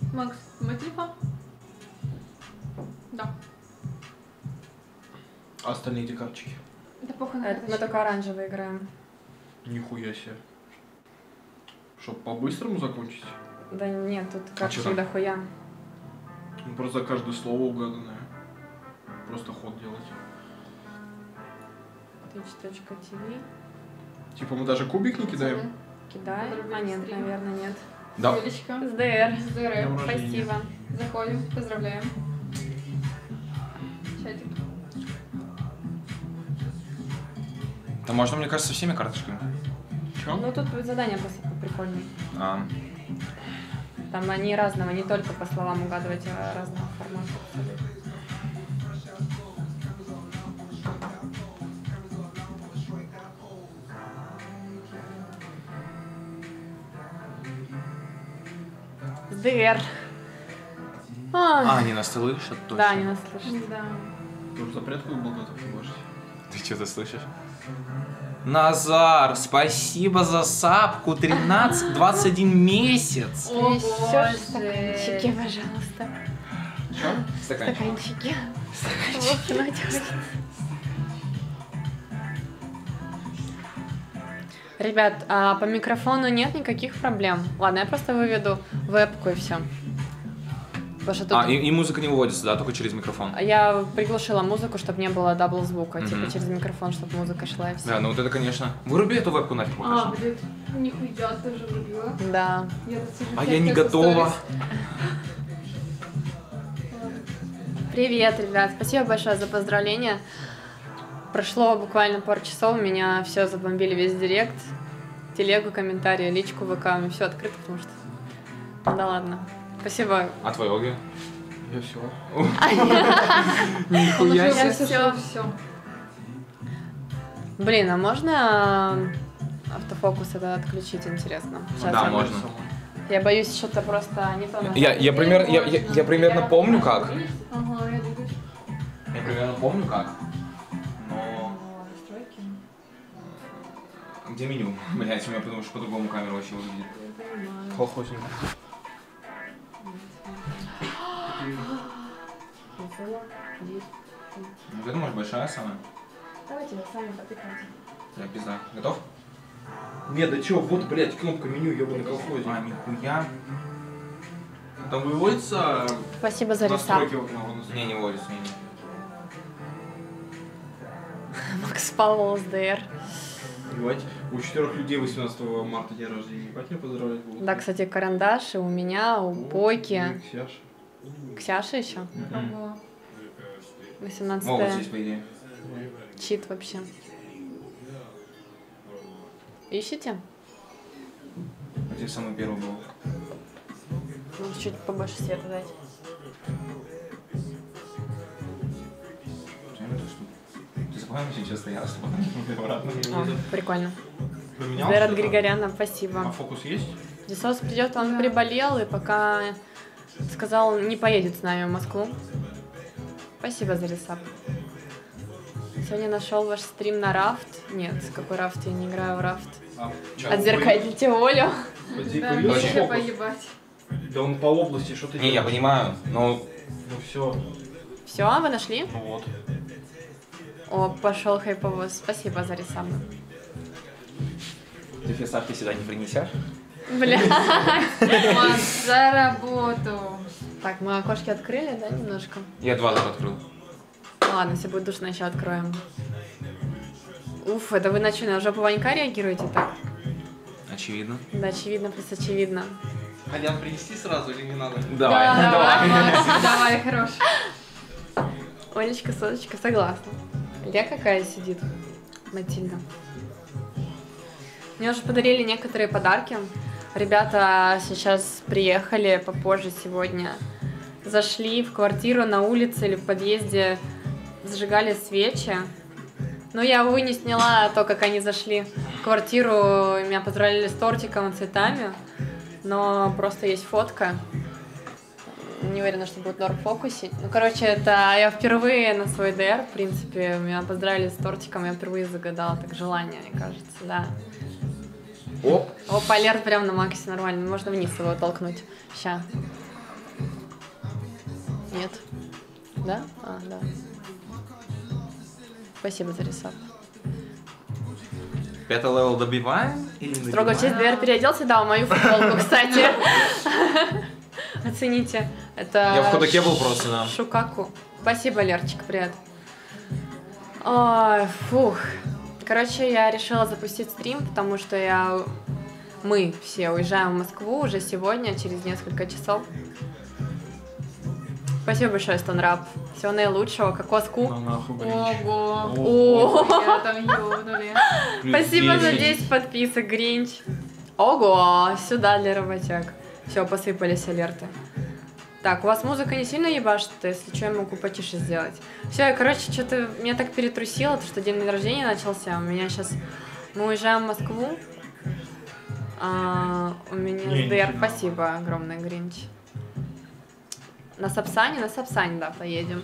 Макс, мой телефон? Да. А остальные эти карточки? Да похуй на Мы карточки. только оранжевый играем. Нихуя себе. Чтоб по-быстрому закончить? Да нет, тут А карточек чё там? дохуя. Ну, просто за каждое слово угаданное. Просто ход делать. Twitch.tv. Типа мы даже кубик не кидаем? Кидай. А нет, наверное, нет. Да. Юлечка. СДР. СДР. Днём рождения. Спасибо. Заходим, поздравляем. Чатик. Да можно, мне кажется, всеми карточками. Чё? Ну тут задание просто прикольное. А, Там они разного, не только по словам угадывать, а разного формата. СДР. они нас слышат точно. Да, они нас слышат. Да. Тоже запрятку был готов положить. Ты что-то слышишь? Назар, спасибо за сапку. 21 месяц. О, Еще стаканчики, пожалуйста. Чё? Стаканчики. Лопнуть хочется. Ребят, а по микрофону нет никаких проблем. Ладно, я просто выведу вебку и все. Потому что тут И музыка не выводится, да, только через микрофон. я приглушила музыку, чтобы не было дабл звука, Мгм. типа через микрофон, чтобы музыка шла и все. Да, ну вот это, конечно. Выруби эту вебку нафиг пока что. блин, нихуя ты же врубила. Да. Я тут сижу, А чекаю я не со готова. сторис. Привет, ребят, спасибо большое за поздравления. Прошло буквально пару часов, меня все забомбили, весь директ, телегу, комментарии, личку ВК, у меня все открыто, потому что... Ну да ладно. Спасибо. А твой Оги? Я все. Нихуя Я себе. все. Блин, а можно автофокус это отключить, интересно? Сейчас Да, я- можно. Я боюсь, что-то просто не то. Я примерно помню как. Ага, я двигаюсь. Я примерно помню как. Но... Настройки. Где меню? Блять, у меня потому что по-другому камера вообще выглядит. Колхозник. Ну, ты думаешь, большая самая? Давайте вы сами потыкайте. Я пизда. Готов? Не, да чё, вот, блядь, кнопка меню, ёбаный колхозник. А, нихуя. Там выводится Спасибо за ресап. настройки в окно. Не, не вводится, не. Макс Павел СДР. Ебать, у 4 людей 18 марта день рождения. Ебать, меня поздравлять будут. Да, кстати, карандаши у меня, у Бойки. Ксяш. Ксяши еще. Ага. 18 О, вот здесь, по идее. чит вообще. Ищете? Вот здесь самый первый был. Надо чуть побольше света дать. Ты запомнил, сейчас стоял, чтобы обратно. О, прикольно. Поменялся СДР от что-то? Григоряна, А спасибо. фокус есть? Дисос придет, он приболел и пока сказал, не поедет с нами в Москву. Спасибо за ресап. Сегодня нашел ваш стрим на рафт. Нет, какой рафт? Я не играю в рафт. Отзеркальните Олю. Да, Появился вообще фокус. поебать. Да он по области что-то Не, я понимаю, но... Ну все. Все, вы нашли? Ну вот. О, пошел хайповоз. Спасибо за ресап. Ты фестах ты сюда не принесешь? Бля. Макс, за работу. Так, мы окошки открыли, да, немножко? Я 2 даже открыл. Ладно, если будет душно, еще откроем. Уф, это вы на что, на жопу Ванька реагируете так? Очевидно. Да, очевидно, плюс очевидно. Колян принести сразу или не надо? Давай. Макс, давай, хорош. Олечка, соточка, согласна. Я какая сидит? Матильда. Мне уже подарили некоторые подарки. Ребята сейчас приехали попозже сегодня. Зашли в квартиру на улице или в подъезде, зажигали свечи. Но я, увы, не сняла то, как они зашли в квартиру. Меня поздравили с тортиком и цветами. Но просто есть фотка. Не уверена, что будет норм фокусить. Ну, короче, это я впервые на свой ДР, в принципе, меня поздравили с тортиком, я впервые загадала так желание, мне кажется, да. Оп. О, полер прям на Максе, нормально, можно вниз его толкнуть. Ща. Нет. Да? Да. Спасибо за ресап. 5 левел добиваем? Или не Строго в честь добиваем? ДР переоделся, да, в мою футболку, кстати. Оцените. Это Я в ходаке был просто, да. Шукаку. Спасибо, Лерчик, привет. Ой, фух. Короче, я решила запустить стрим, потому что мы все уезжаем в Москву уже сегодня, через несколько часов. Спасибо большое, Стонрап. Всего наилучшего. Кокоску. На нахуй, Гринч. Ого. О, Я там ёбнули. Плюс спасибо за 10. 10 подписок, Гринч. Ого, сюда для работяг. Все, посыпались алерты. Так, у вас музыка не сильно ебашит, если что, я могу потише сделать. Все, я, короче, что-то меня так перетрусило, то, что день рождения начался. У меня сейчас... Мы уезжаем в Москву. У меня Не, СДР. нифига. Спасибо огромное, Гринч. На Сапсане, да, поедем.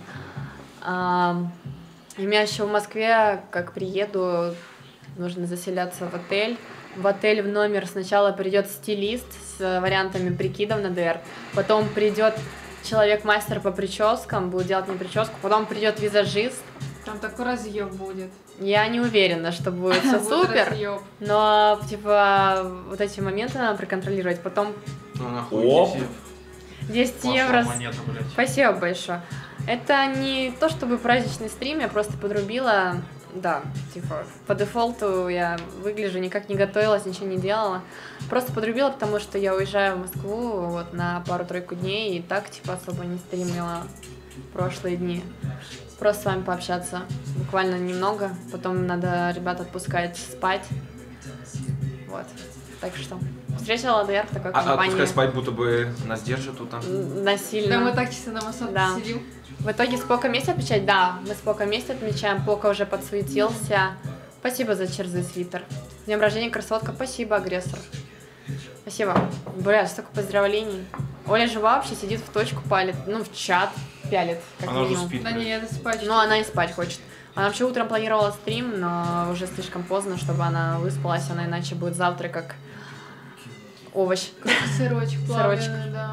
У меня еще в Москве, как приеду, нужно заселяться в отель. В отель в номер сначала придет стилист с вариантами прикидов на ДР, потом придет человек-мастер по прическам, будет делать мне прическу, потом придет визажист. Там такой разъеб будет. Я не уверена, что будет все Будет супер, разъеб. но типа вот эти моменты надо проконтролировать. Потом На нахуй, Оп. 10 10 евро. монета, блядь. Спасибо большое. Это не то чтобы праздничный стрим, я просто подрубила. Да, типа, по дефолту я выгляжу, никак не готовилась, ничего не делала. Просто подрубила, потому что я уезжаю в Москву вот на пару-тройку дней, и так, типа, особо не стримила прошлые дни. Просто с вами пообщаться, буквально немного, потом надо ребят отпускать спать. Вот, так что встретила ДР в такой компании. Отпускай спать, будто бы нас держат тут там. Насильно. Да мы так чисто на массовку Да. сидим. В итоге Спока месяц отмечать? Да, мы Спока месяц отмечаем, Пока уже подсуетился. Спасибо за черзый свитер. С днем рождения, красотка. Спасибо, агрессор. Спасибо. Бля, столько поздравлений. Оля жива вообще, сидит в точку, палит, ну, в чат пялит, как Она же минимум. спит, Да не, блядь. это спать. Ну, она и спать хочет. Она вообще утром планировала стрим, но уже слишком поздно, чтобы она выспалась, она иначе будет завтра как овощ. Сырочек Сырочек. плавленый, да.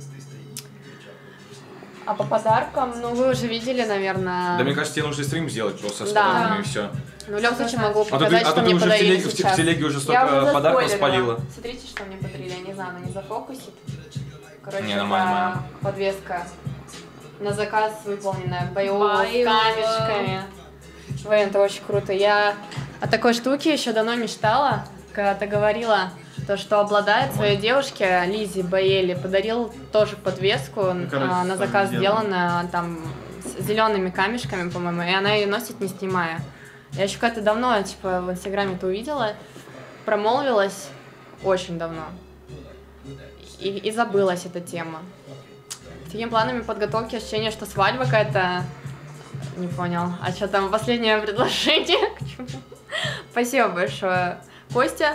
А по подаркам, ну, вы уже видели, наверное... Да мне кажется, тебе нужно стрим сделать просто с Да. подарками и все. Ну, в любом случае могу А то показать, ты что мне уже в подарили телеге, сейчас. в телеге уже Я столько уже подарков заспойлерила. спалила. Смотрите, что мне подарили. Я не знаю, она не зафокусит. Короче, Не, это нормально. подвеска на заказ выполненная, боевого, с Боевого. камешками. Блин, это очень круто. Я о такой штуке еще давно мечтала, когда ты говорила, то, что обладает своей девушке Лизе Баэли, подарил тоже подвеску кажется, на заказ там сделанную, там с зелеными камешками, по-моему, и она ее носит не снимая. Я еще как-то давно, типа, в Инстаграме-то увидела, промолвилась очень давно. И забылась эта тема. С такими планами подготовки ощущение, что свадьба какая-то... Не понял. А что там последнее предложение? К чему? Спасибо большое. Костя?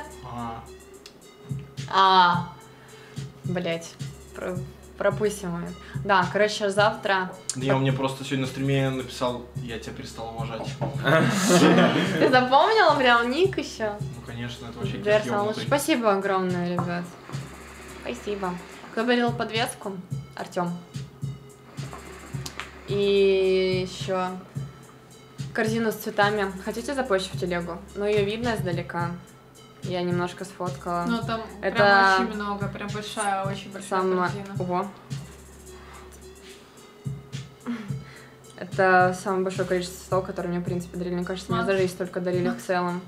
Блять. Пропустим момент. Да, короче, завтра... Да он мне просто сегодня на стриме написал, я тебя перестал уважать. Ты запомнила прям ник еще? Ну, конечно, это вообще Дверь кик самый лучший. Спасибо огромное, ребят. Спасибо. Кто подарил подвеску? Артем. И еще корзину с цветами. Хотите запостить в телегу? Ну, ее видно издалека. Я немножко сфоткала. Ну там Это прям очень много, прям большая, очень большая Самое... картина. Ого. Это самое большое количество цветов, которые мне, в принципе, дарили. Мне кажется, мне Макс. за жизнь столько дарили в Макс. целом.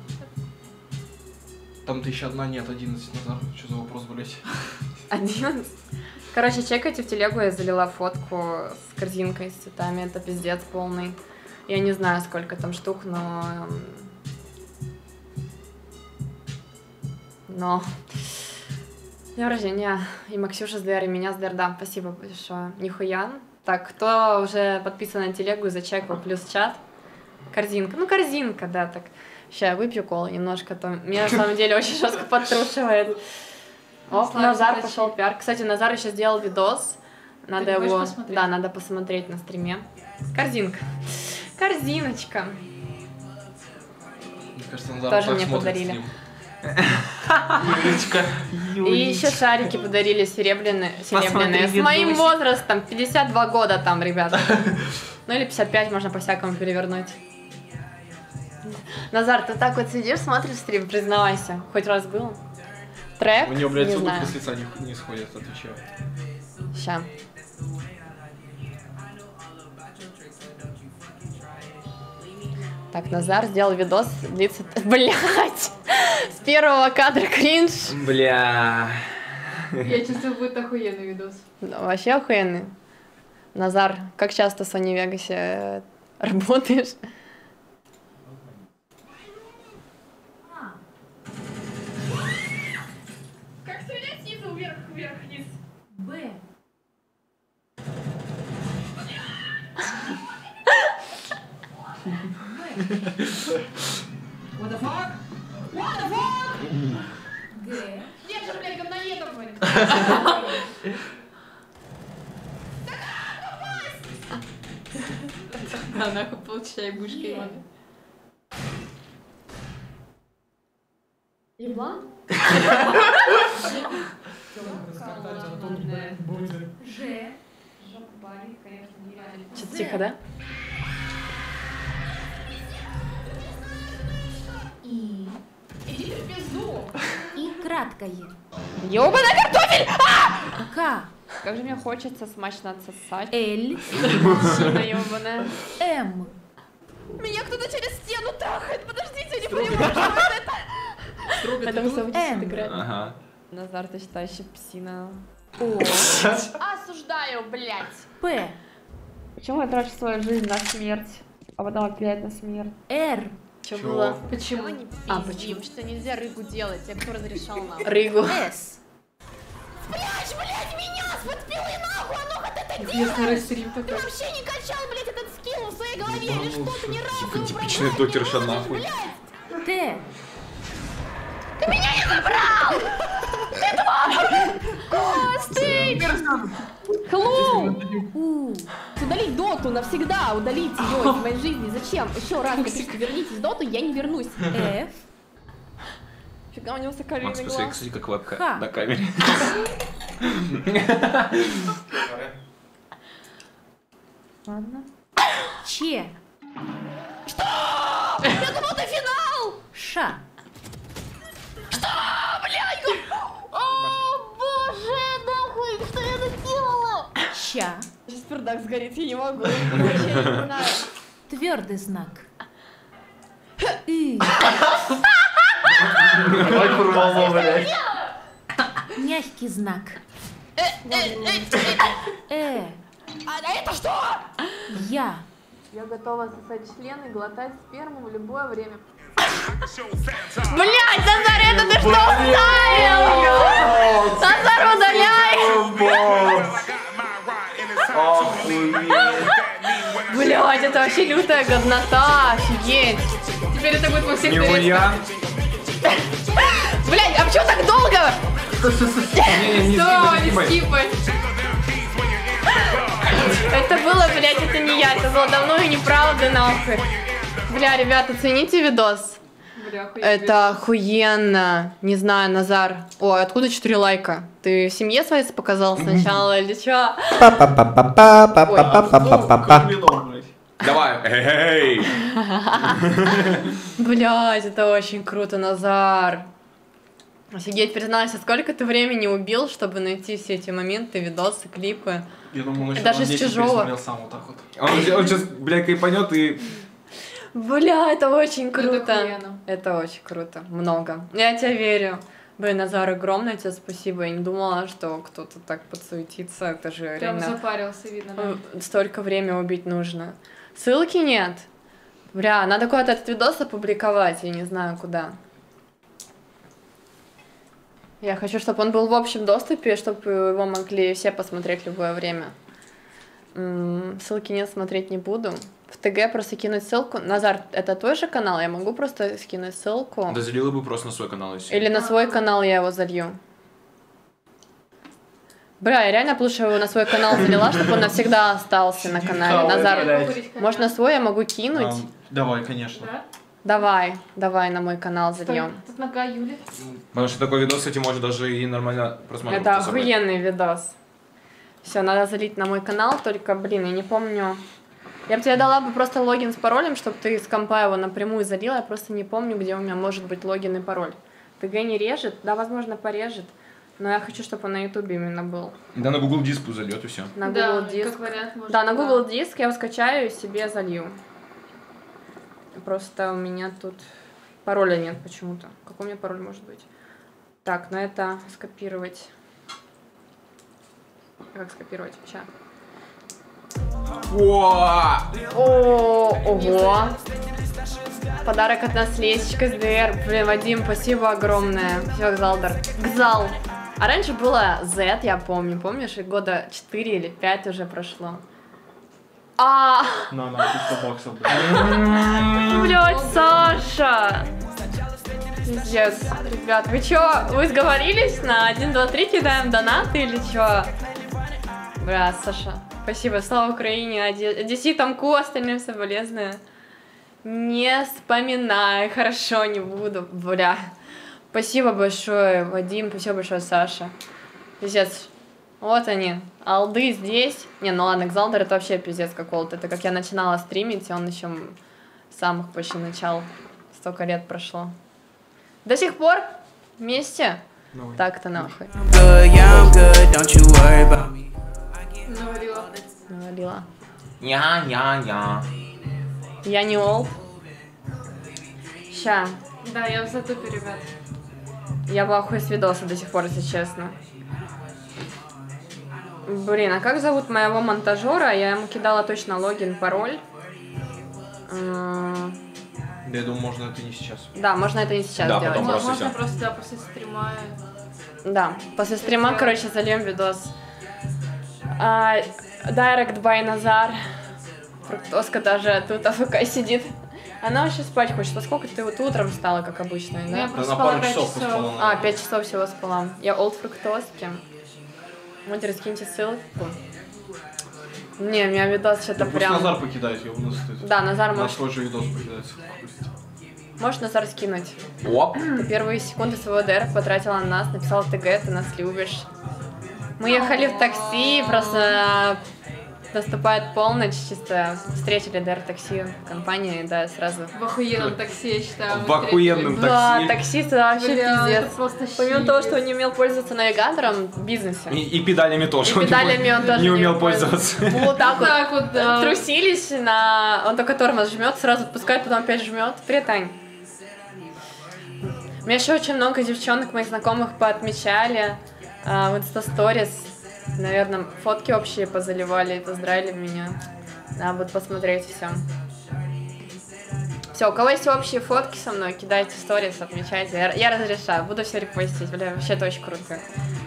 Там 1001 нет, 11 Назар. Что за вопрос, блять? 11. Короче, чекайте в телегу, я залила фотку с корзинкой, с цветами. Это пиздец полный. Я не знаю, сколько там штук, но... Днем рождения. И Максюша с ДР, и меня с ДР. Да, спасибо большое. Нихуя. Так, кто уже подписан на телегу и зачекал плюс чат? Корзинка. Ну, корзинка, да, так. Сейчас я выпью колу немножко, то меня на самом деле очень жестко подтрушивает. Оп, Слава, Назар удачи. пошел пиар. Кстати, Назар еще сделал видос. Надо Ты хочешь его... посмотреть? Да, надо посмотреть на стриме. Корзинка. Корзиночка. Мне кажется, Назар Тоже так мне смотрит подарили. стрим. Юлечка. И еще шарики подарили серебряные. Посмотри, С моим видосик. возрастом, 52 года там, ребята. Ну или 55, можно по-всякому перевернуть. Назар, ты так вот сидишь, смотришь стрим, признавайся. Хоть раз был? Трек? У нее, блядь, Не улыбка знаю. с лица не сходит, отвечаю. Ща. Так, Назар сделал видос, длится... Блять! С первого кадра кринж. Бля. Я чувствую, будет охуенный видос. Ну, вообще охуенный. Назар, как часто в Sony Vegas работаешь? Как стрелять снизу вверх, вверх, вниз? Б. What the fuck? Г. Нет же, блядь, говноедов! Да, нахуй получай бушкой, Ивана. Еблан? Ж. Что-то тихо, да? И. Иди в пизду! И краткое. Ёбаный картофель! К. Как же мне хочется смачно отсосать. Л. Сина ёбаная. М. Меня кто-то через стену трахает, подождите, я не понимаю, что это. Это вы Н. играть. Ага. Назар, ты считаешь псина. О. Осуждаю, блядь. П. Почему я трачу свою жизнь на смерть, а потом опять на смерть? Р. Что Чего? было? Почему? А, почему? Что нельзя рыгу делать? Я кто разрешал нам? Рыгу. С. Интересный стрим такой. Вообще не качал, блядь, этот скилл в своей голове или что-то ни разу. Сука, типичный дотерша нахуй. Т. Клоун! У. Удалить доту навсегда, удалить ее из моей жизни. Зачем? Еще раз напишите, вернитесь в доту, я не вернусь. Ф. Фига, у него соколиный Макс, посмотри, глаз. кстати, как вебка Ха. на камере. Ладно. Ч. Я думал, это финал! Ш. О, боже, нахуй, что я наделала? Ща. Сейчас пердак сгорит, я не могу. Вообще не знаю. Твердый знак. И. Давай порвало, блядь. Мягкий знак. А это что? Я. Я готова сосать член и глотать сперму в любое время. Блять, Назар, это ты что вставил? Назар, удаляй! Блять, это вообще лютая годнота, офигеть. Теперь это будет во всех Нихуя. Блять, а почему так долго? Не Все, скипай. не скипай. Это было, блять, это не я, это было давно и неправда, нахуй. Бля, ребята, цените видос. Бля, охуенно. Это охуенно. Не знаю, Назар. Ой, откуда 4 лайка? Ты в семье своей показал сначала или чё? Как вино, блядь. Давай. Эй. Блять, это очень круто, Назар. Офигеть, признайся, сколько ты времени убил, чтобы найти все эти моменты, видосы, клипы? Я думал, он Даже еще с чужого. пересмотрел сам вот так вот. Он сейчас, бля, кайпанет и... Бля, это очень Это круто. охуенно. Это очень круто. Много. Я тебе верю. Блин, Назар, огромное тебе спасибо. Я не думала, что кто-то так подсуетится. Это же Прям реально запарился, видно. Да? столько времени убить нужно. Ссылки нет. Бля, надо куда-то этот видос опубликовать. Я не знаю, куда. Я хочу, чтобы он был в общем доступе, чтобы его могли все посмотреть в любое время. Ссылки нет, смотреть не буду. В ТГ просто кинуть ссылку. Назар, это твой же канал? Я могу просто скинуть ссылку? Да залила бы просто на свой канал и все. Или на свой канал я его залью? Бля, я реально б лучше его на свой канал залила, чтобы он навсегда остался на канале. Хавай, Назар, блядь. может на свой я могу кинуть? Давай, конечно. Да? Давай на мой канал зальем. Тут нога Юли. Потому что такой видос, кстати, может даже и нормально просматривать. Это охуенный видос. Все, надо залить на мой канал, только, блин, я не помню. Я бы тебе дала бы просто логин с паролем, чтобы ты с компа его напрямую залила. Я просто не помню, где у меня может быть логин и пароль. ТГ не режет? Да, возможно, порежет. Но я хочу, чтобы он на ютубе именно был. Да, на Google Диск зальет и все. На Google Диск. Как вариант, может, Да, на Google Диск я его скачаю и себе залью. Просто у меня тут пароля нет почему-то. Какой у меня пароль может быть? Так, на это скопировать. Как скопировать? Сейчас. Ого! Подарок от наследчика СДР. Блин, Вадим, спасибо огромное. Все, Гзалдар. Гзал. А раньше было Z, я помню. Помнишь, и года 4 или 5 уже прошло. На 300 баксов. Блять, Саша! Пиздец. Ребят, вы чё, вы сговорились на 1, 2, 3 кидаем донаты или чё? Бля, Саша, спасибо, слава Украине, одесситам ку, остальным соболезную. Не вспоминай, хорошо, не буду, бля. Спасибо большое, Вадим, спасибо большое, Саша. Пиздец. Вот они, алды здесь. Не, ну ладно, Гзалдер это вообще пиздец какого-то. Это как я начинала стримить, и он еще с самых почти начал. Столько лет прошло. До сих пор вместе? Так-то нахуй. Навалила. Я. Я не олд. Ща. Да, я в затупе, ребят. Я в ахуе с видоса до сих пор, если честно. Блин, а как зовут моего монтажера? Я ему кидала точно логин, пароль. Я думаю, можно это не сейчас. Да, можно это не сейчас Да, делать. потом просто Можно всё. просто, да, после стрима. Да, после стрима, короче, зальем видос. Direct by Назар. Фруктоска даже тут АФК сидит. Она вообще спать хочет. Во сколько ты вот утром встала, как обычно, Я да? просто на спала пару 5 часов часов. поспала. 5 часов всего спала. Я олд фруктоски. Можете раскиньте ссылку. Не, у меня видос что-то Пусть прям... Назар покидает, его на стыд. Да, Назар На может... свой же видос покидается. Можешь Назар скинуть? Оп. Ты первые секунды своего ДР потратила на нас, написала ТГ, ты нас любишь. Мы ехали в такси, просто наступает полночь, чисто встретили ДР такси в компании, да, сразу. В охуенном такси, я считаю. В охуенном такси. Да, таксист вообще Бля, пиздец. это просто Помимо щит. того, что он не умел пользоваться навигатором в бизнесе. И педалями тоже. И педалями он тоже не умел пользоваться. Вот так вот да. трусились на... Он только тормоз жмет, сразу отпускает, потом опять жмет. Привет, Ань. У меня еще очень много девчонок, моих знакомых, поотмечали в инста-сторис. Наверное, фотки общие позаливали и поздравили меня. Надо будет посмотреть все. Все, у кого есть общие фотки со мной, кидайте сторис, отмечайте. Я разрешаю, буду все репостить. Бля, вообще это очень круто.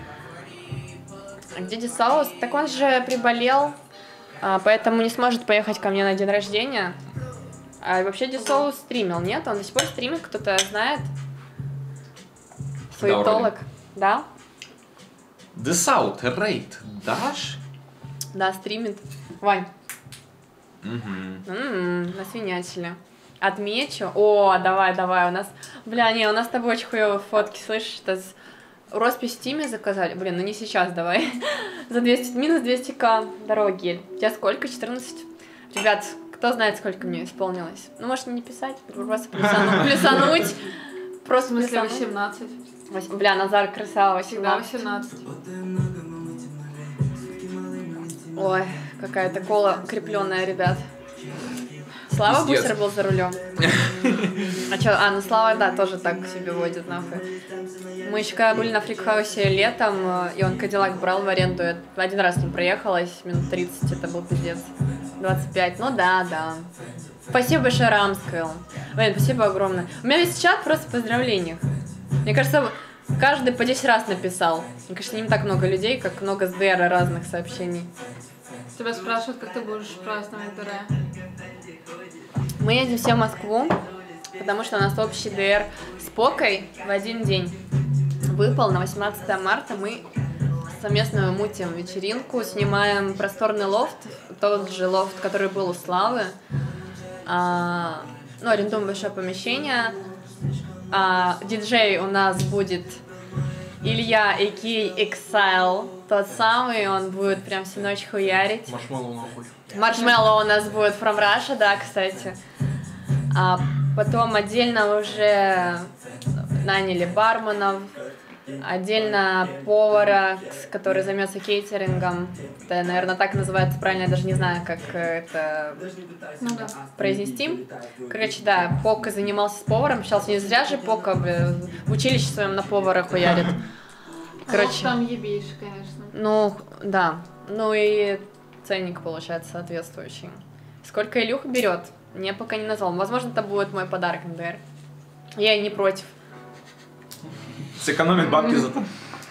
А где Дисаус? Так он же приболел, поэтому не сможет поехать ко мне на день рождения. А вообще Дисаус стримил, нет? Он до сих пор стримит, кто-то знает? Суетолог. Да? The South Rate дашь? Да, стримит. Вань. Угу. Насвинячили. Отмечу. О, давай, у нас... Бля, не, у нас с тобой очень хуёвые фотки, слышишь? Это роспись в Тиме заказали. Блин, ну не сейчас, давай. За 200, минус 200к дороги. У тебя сколько? 14? Ребят, кто знает, сколько мне исполнилось? Ну, может, не писать, просто плюсануть. В смысле 18. Бля, Назар, красава, Всегда 18. 18. Ой, какая-то кола крепленная, ребят. Слава Пиздец. Бусер был за рулем. А чё? Ну Слава, да, тоже так себе водит нахуй. Мы еще когда были на фрикхаусе летом, и он Кадиллак брал в аренду, я один раз с ним проехалась, минут 30, это был пиздец. 25, ну да. Спасибо большое, Рамскэл. Блин, спасибо огромное. У меня весь чат просто в поздравлениях. Мне кажется, каждый по 10 раз написал. Мне кажется, не так много людей, как много с ДР разных сообщений. Тебя спрашивают, как ты будешь праздновать ДР. Мы едем все в Москву, потому что у нас общий ДР с Покой в один день выпал. На 18 марта мы совместно мутим вечеринку, снимаем просторный лофт, тот же лофт, который был у Славы. ну, арендуем большое помещение. Диджей у нас будет Илья, a.k.a. Exile, тот самый, он будет прям всю ночь хуярить. Маршмеллоу нахуй. Маршмеллоу у нас будет from Russia, да, кстати. Потом отдельно уже наняли барменов, отдельно повара, который займется кейтерингом. Это, наверное, так называется правильно, я даже не знаю, как это произнести. Короче, да, Пока занимался с поваром, сейчас не зря же Пока в училище своем на повара хуярит. Короче, там ебишь, конечно. ну, да, ну и ценник получается соответствующий. Сколько Илюха берет? Мне пока не назвал. Возможно, это будет мой подарок НДР. Я и не против. Сэкономит бабки зато.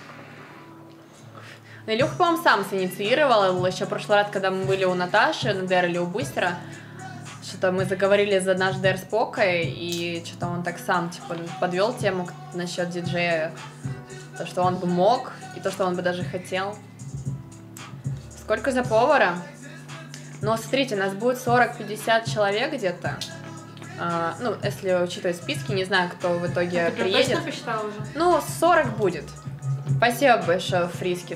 Илюха, по-моему, сам синициировал. Еще в прошлый раз, когда мы были у Наташи, на ДР или у Бустера, что-то мы заговорили за наш ДР с Покой, и что-то он так сам типа подвел тему насчет диджея. То, что он бы мог, и то, что он бы даже хотел. Сколько за повара? Ну, смотрите, нас будет 40-50 человек где-то. Ну, если учитывать списки, не знаю, кто в итоге Ты приедет. точно посчитала уже? Ну, 40 будет. Спасибо большое, Фрискит.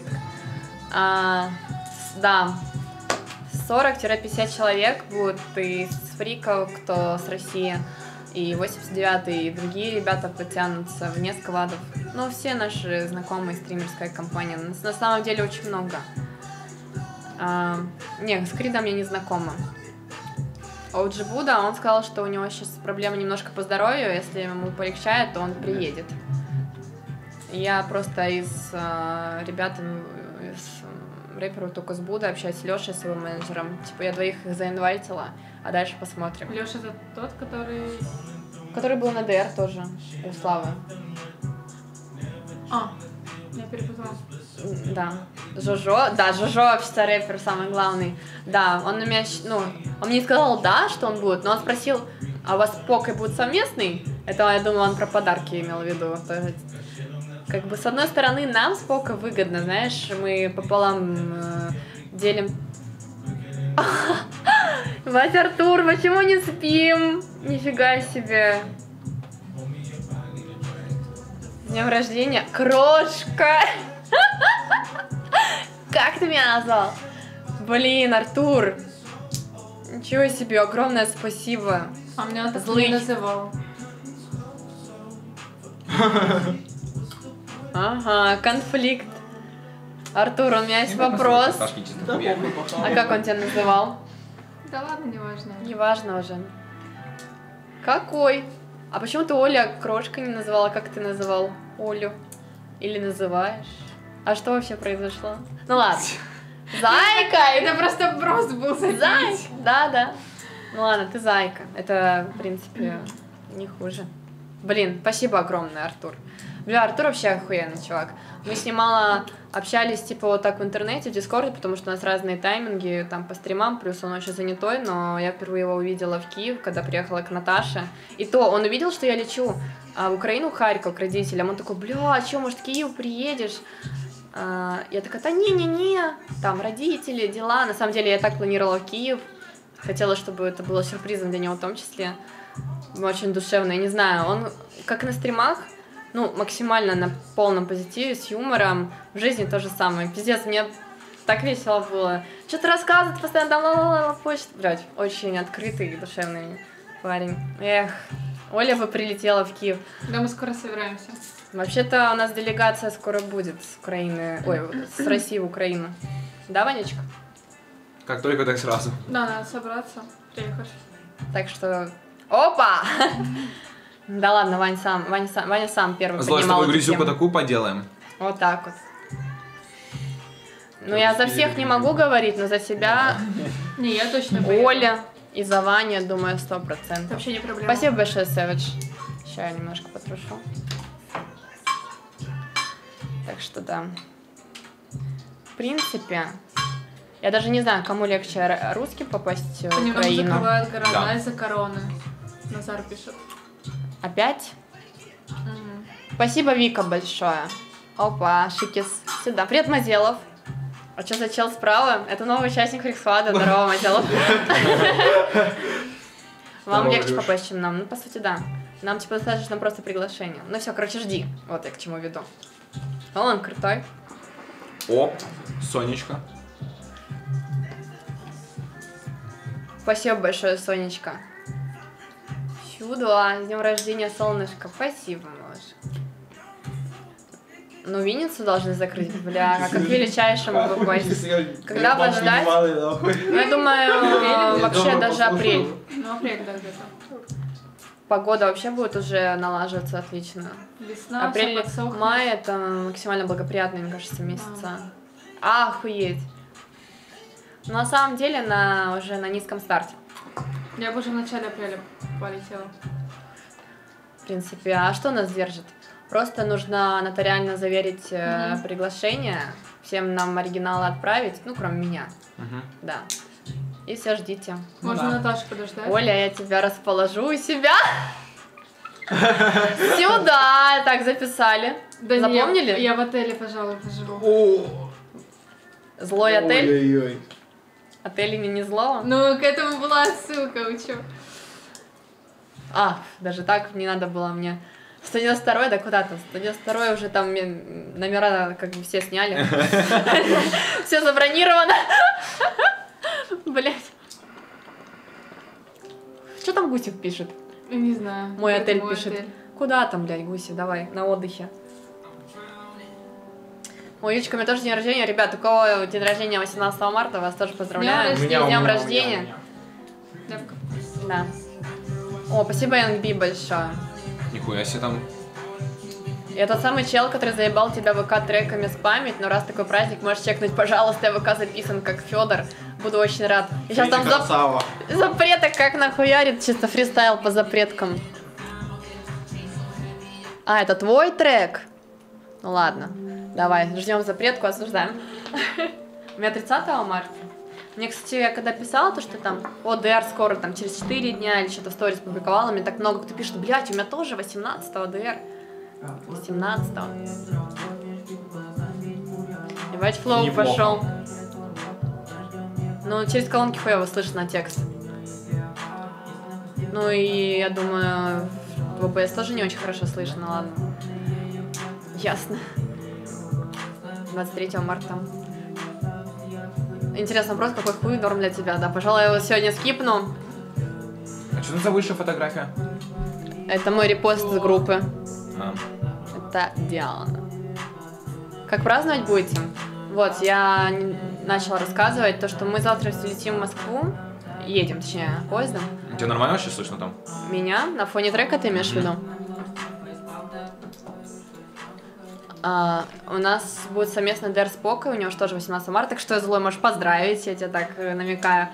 Да, 40-50 человек будут из фриков, кто с России, и 89-й, и другие ребята потянутся вне складов. Ну, все наши знакомые, стримерская компания. На самом деле очень много. Не, с Кридом я не знакома. OG Буда, он сказал, что у него сейчас проблемы немножко по здоровью, если ему полегчает, то он приедет. Я просто из ребят, из рэперов только с Будой общаюсь, с Лешей, с его менеджером. Типа я двоих их заинвайтила, а дальше посмотрим. Леша это тот, который... Который был на ДР тоже, у Славы. Я перепутала. Да. Жожо, да, Жожо вообще рэпер самый главный. Да, он на меня, ну, он мне сказал, да, что он будет, но он спросил, а у вас Покой будет совместный? Это, я думаю, он про подарки имел в виду. Как бы, с одной стороны, нам с Покой выгодно, знаешь, мы пополам делим... Мать Артур, почему не спим? Нифига себе. С днем рождения, крошка! Как ты меня назвал? Блин, Артур. Ничего себе, огромное спасибо. А меня он так Злый. не называл. Ага, конфликт. Артур, у меня есть вопрос. А как он тебя называл? Да ладно, неважно. Неважно уже. Какой? А почему ты Оля крошка не называла? Как ты называл Олю? Или называешь? А что вообще произошло? Ну ладно. Зайка! Это просто брос был забить. Зайка! Да. Ну ладно, ты зайка. Это, в принципе, не хуже. Блин, спасибо огромное, Артур. Бля, Артур вообще охуенный чувак. Мы с ним мало общались, типа, вот так в интернете, в Дискорде, потому что у нас разные тайминги, там, по стримам, плюс он очень занятой, но я впервые его увидела в Киев, когда приехала к Наташе. И то, он увидел, что я лечу в Украину, в Харьков, к родителям, он такой, бля, а чё, может, в Киев приедешь? Я такая, да не-не-не, там, родители, дела. На самом деле, я так планировала в Киев, хотела, чтобы это было сюрпризом для него в том числе. Очень душевно, я не знаю, он, как на стримах, ну, максимально на полном позитиве, с юмором. В жизни то же самое. Пиздец, мне так весело было. Что-то рассказывать постоянно, там, ла-ла-ла, почта. Блядь, очень открытый и душевный парень. Эх, Оля бы прилетела в Киев. Да, мы скоро собираемся. Вообще-то у нас делегация скоро будет с Украины, ой, с России в Украину. Да, Ванечка? Как только, так сразу. Да, надо собраться, приехать. Так что... Опа! Да ладно, Ваня сам первый Злой, с поднимал тобой эту грязюку тему. такую поделаем. Вот так вот. Ну, я за всех не могу говорить, но за себя, Не, я точно поеду. Оля и за Ваню, думаю, 100%. Вообще не проблема. Спасибо большое, Сэвидж. Сейчас я немножко потрушу. Так что да. В принципе, я даже не знаю, кому легче русским попасть в Они нам Украину. закрывают города Да. из-за короны. Назар пишет. Опять? Спасибо, Вика, большое. Опа, Шикис. Сюда. Привет, Мазелов. А что за чел справа? Это новый участник Фриксвада. Здорово, Мазелов. Вам Здорово, легче Лёш. попасть, чем нам. Ну, по сути, да. Нам, типа, достаточно просто приглашение. Ну, все, короче, жди. Вот я к чему веду. О, он крутой. О, Сонечка. Спасибо большое, Сонечка. Чудо, с днем рождения, солнышко. Спасибо, малыш. Ну, Винницу должны закрыть, бля, как к величайшему гостю. Когда вас ждать? Ну, я думаю, вообще даже апрель. Ну, апрель, да, где-то. Погода вообще будет уже налаживаться отлично. Весна, Апрель, всё подсохнет. май это максимально благоприятные, мне кажется, месяца. Охуеть. Но на самом деле уже на низком старте. Я бы уже в начале апреля полетела. В принципе, а что нас держит? Просто нужно нотариально заверить приглашение, всем нам оригиналы отправить, ну, кроме меня, да. И все, ждите. Можно Наташу подождать? Оля, я тебя расположу у себя. Сюда! Так, записали. Да Запомнили? нет, я в отеле, пожалуй, поживу. Злой отель. Ой-ой-ой. Отель имени злого. Ну, к этому была отсылка, вы чё? А, даже так не надо было мне. 192-й, да куда-то. 192-й уже там номера как бы все сняли. Все забронировано. Блять. Что там Гусев пишет? Не знаю. Мой Это отель мой пишет. отель. Куда там, блядь, Гусев? Давай, на отдыхе. Ой, Ючка, у меня тоже день рождения. Ребят, у кого день рождения 18 марта, вас тоже поздравляю. С С днем рождения. Девка. Да. О, спасибо, Янгби, большое. Нихуя себе там. Я тот самый чел, который заебал тебя ВК-треками спамить, но раз такой праздник, можешь чекнуть, пожалуйста, я ВК записан как Федор. Буду очень рад. И сейчас там запреток как нахуярит, чисто фристайл по запреткам. А, это твой трек? Ну ладно, давай, ждем запретку, осуждаем. У меня 30 марта. Мне, кстати, я когда писала то, что там, ДР скоро, там, через 4 дня или что-то в сторис публиковала, мне так много кто пишет, блядь, у меня тоже 18-го ДР. 18-го. Ебать, флоу пошел. Ну, через колонки хуево слышно текст. Ну и я думаю, в ВПС тоже не очень хорошо слышно, ладно. Ясно. 23 марта. Интересный вопрос, какой хуй норм для тебя, да? Пожалуй, я его сегодня скипну. А что за высшая фотография? Это мой репост с группы. А. Это Диана. Как праздновать будете? Вот, я начала рассказывать то, что мы завтра все летим в Москву. Едем, точнее, поездом. Тебя нормально вообще слышно там? Меня? На фоне трека ты имеешь в виду? У нас будет совместный DR с Покой, у него же тоже 18 марта, так что, Злой, можешь поздравить, я тебе так намекаю.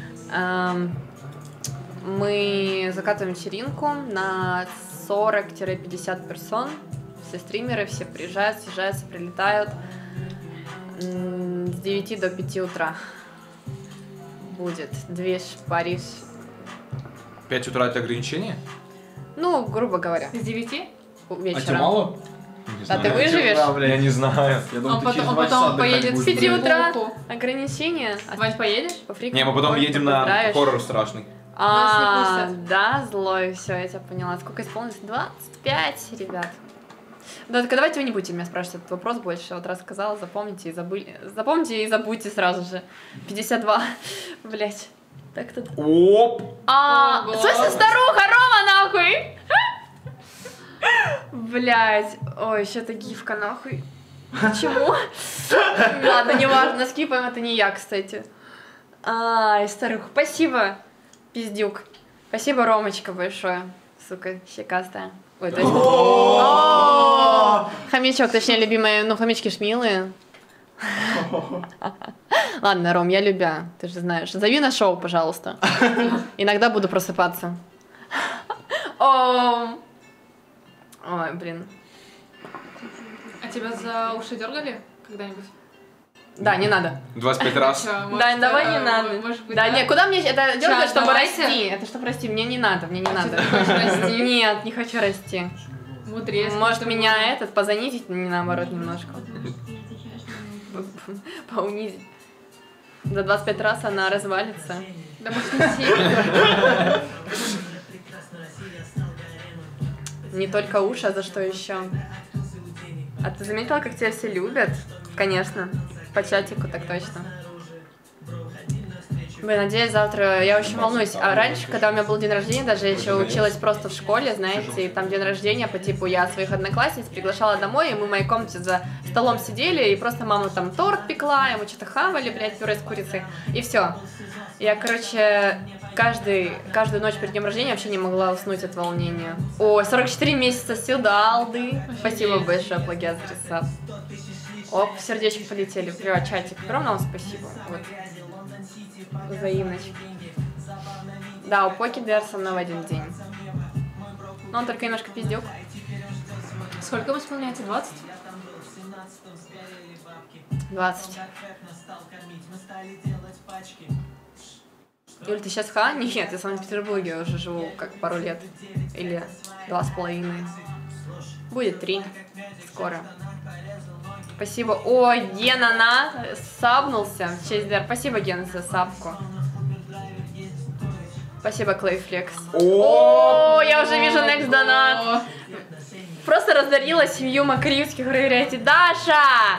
Мы закатываем вечеринку на 40-50 персон. Все стримеры, все приезжают, съезжаются, прилетают. С 9 до 5 утра будет движ, Париж. 5 утра это ограничение? Ну, грубо говоря, С 9? вечером. А тебе мало? Да ты выживешь? Я не знаю. Я Он думал, ты через потом, 2 часа потом отдыхать поедет будешь, с 5 5 блядь. утра. утра. Ограничения? Вань, поедешь? По фрику Не, мы потом ходишь, едем на поздравишь. хоррор страшный. Нас не пустят. Да, Злой, все, я тебя поняла. Сколько исполнилось? 25, ребят. Да, только давайте вы не будете меня спрашивать этот вопрос больше. Вот раз сказала, запомните и забыли. Запомните и забудьте сразу же. 52. Блять. Так тут. Оп! В Ого. смысле, старуха, Рома, нахуй! Блять. Ой, еще эта гифка, нахуй. Почему? Ладно, неважно, скипаем, это не я, кстати. Ай, старуха, спасибо, пиздюк. Спасибо, Ромочка, большое. Сука, щекастая. Ой, то есть... О! Хомячок, точнее, любимые, ну, хомячки ж милые. Ладно, Ром, я любя, ты же знаешь. Зови на шоу, пожалуйста. Иногда буду просыпаться. Ой, блин. А тебя за уши дергали когда-нибудь? Да, не надо. 25 раз. Чё, может, Да, давай не надо. Может быть, Да, не, куда мне это делать, чтобы давайте. расти? Это чтобы расти, мне не надо, мне не А надо. что, ты хочешь расти? Нет, не хочу расти. Мудрец. Может, меня позанизить, не наоборот, немножко. Поунизить. За 25 раз она развалится. Да может не сильно. Не только уши, а за что еще? А ты заметила, как тебя все любят? Конечно. По чатику так точно. Блин, надеюсь, завтра... Я очень волнуюсь. А раньше, когда у меня был день рождения, даже я еще училась просто в школе, знаете, и там день рождения по типу я своих одноклассниц приглашала домой, и мы в моей комнате за столом сидели, и просто мама там торт пекла, и мы что-то хавали, блядь, пюре с курицей, и все. Я, короче, каждую ночь перед днем рождения вообще не могла уснуть от волнения. О, 44 месяца сюда, алды. Спасибо большое, плагиат за рисап. Оп, сердечки полетели. Привет, чатик. Огромное вам спасибо. Вот. Взаимность. Да, у Поки Дэр со мной в один день. Но он только немножко пиздюк. Сколько ему исполняется? 20? 20. Юль, ты сейчас ха? Нет, я в Санкт-Петербурге уже живу как пару лет. Или 2,5. Будет 3. Скоро. Спасибо. О, Гена сабнулся в честь Дэр. Спасибо, Гена, за сабку. Спасибо, Клейфлекс. О, я уже вижу next донат. Просто раздарила семью макариевских, проверяйте. Даша!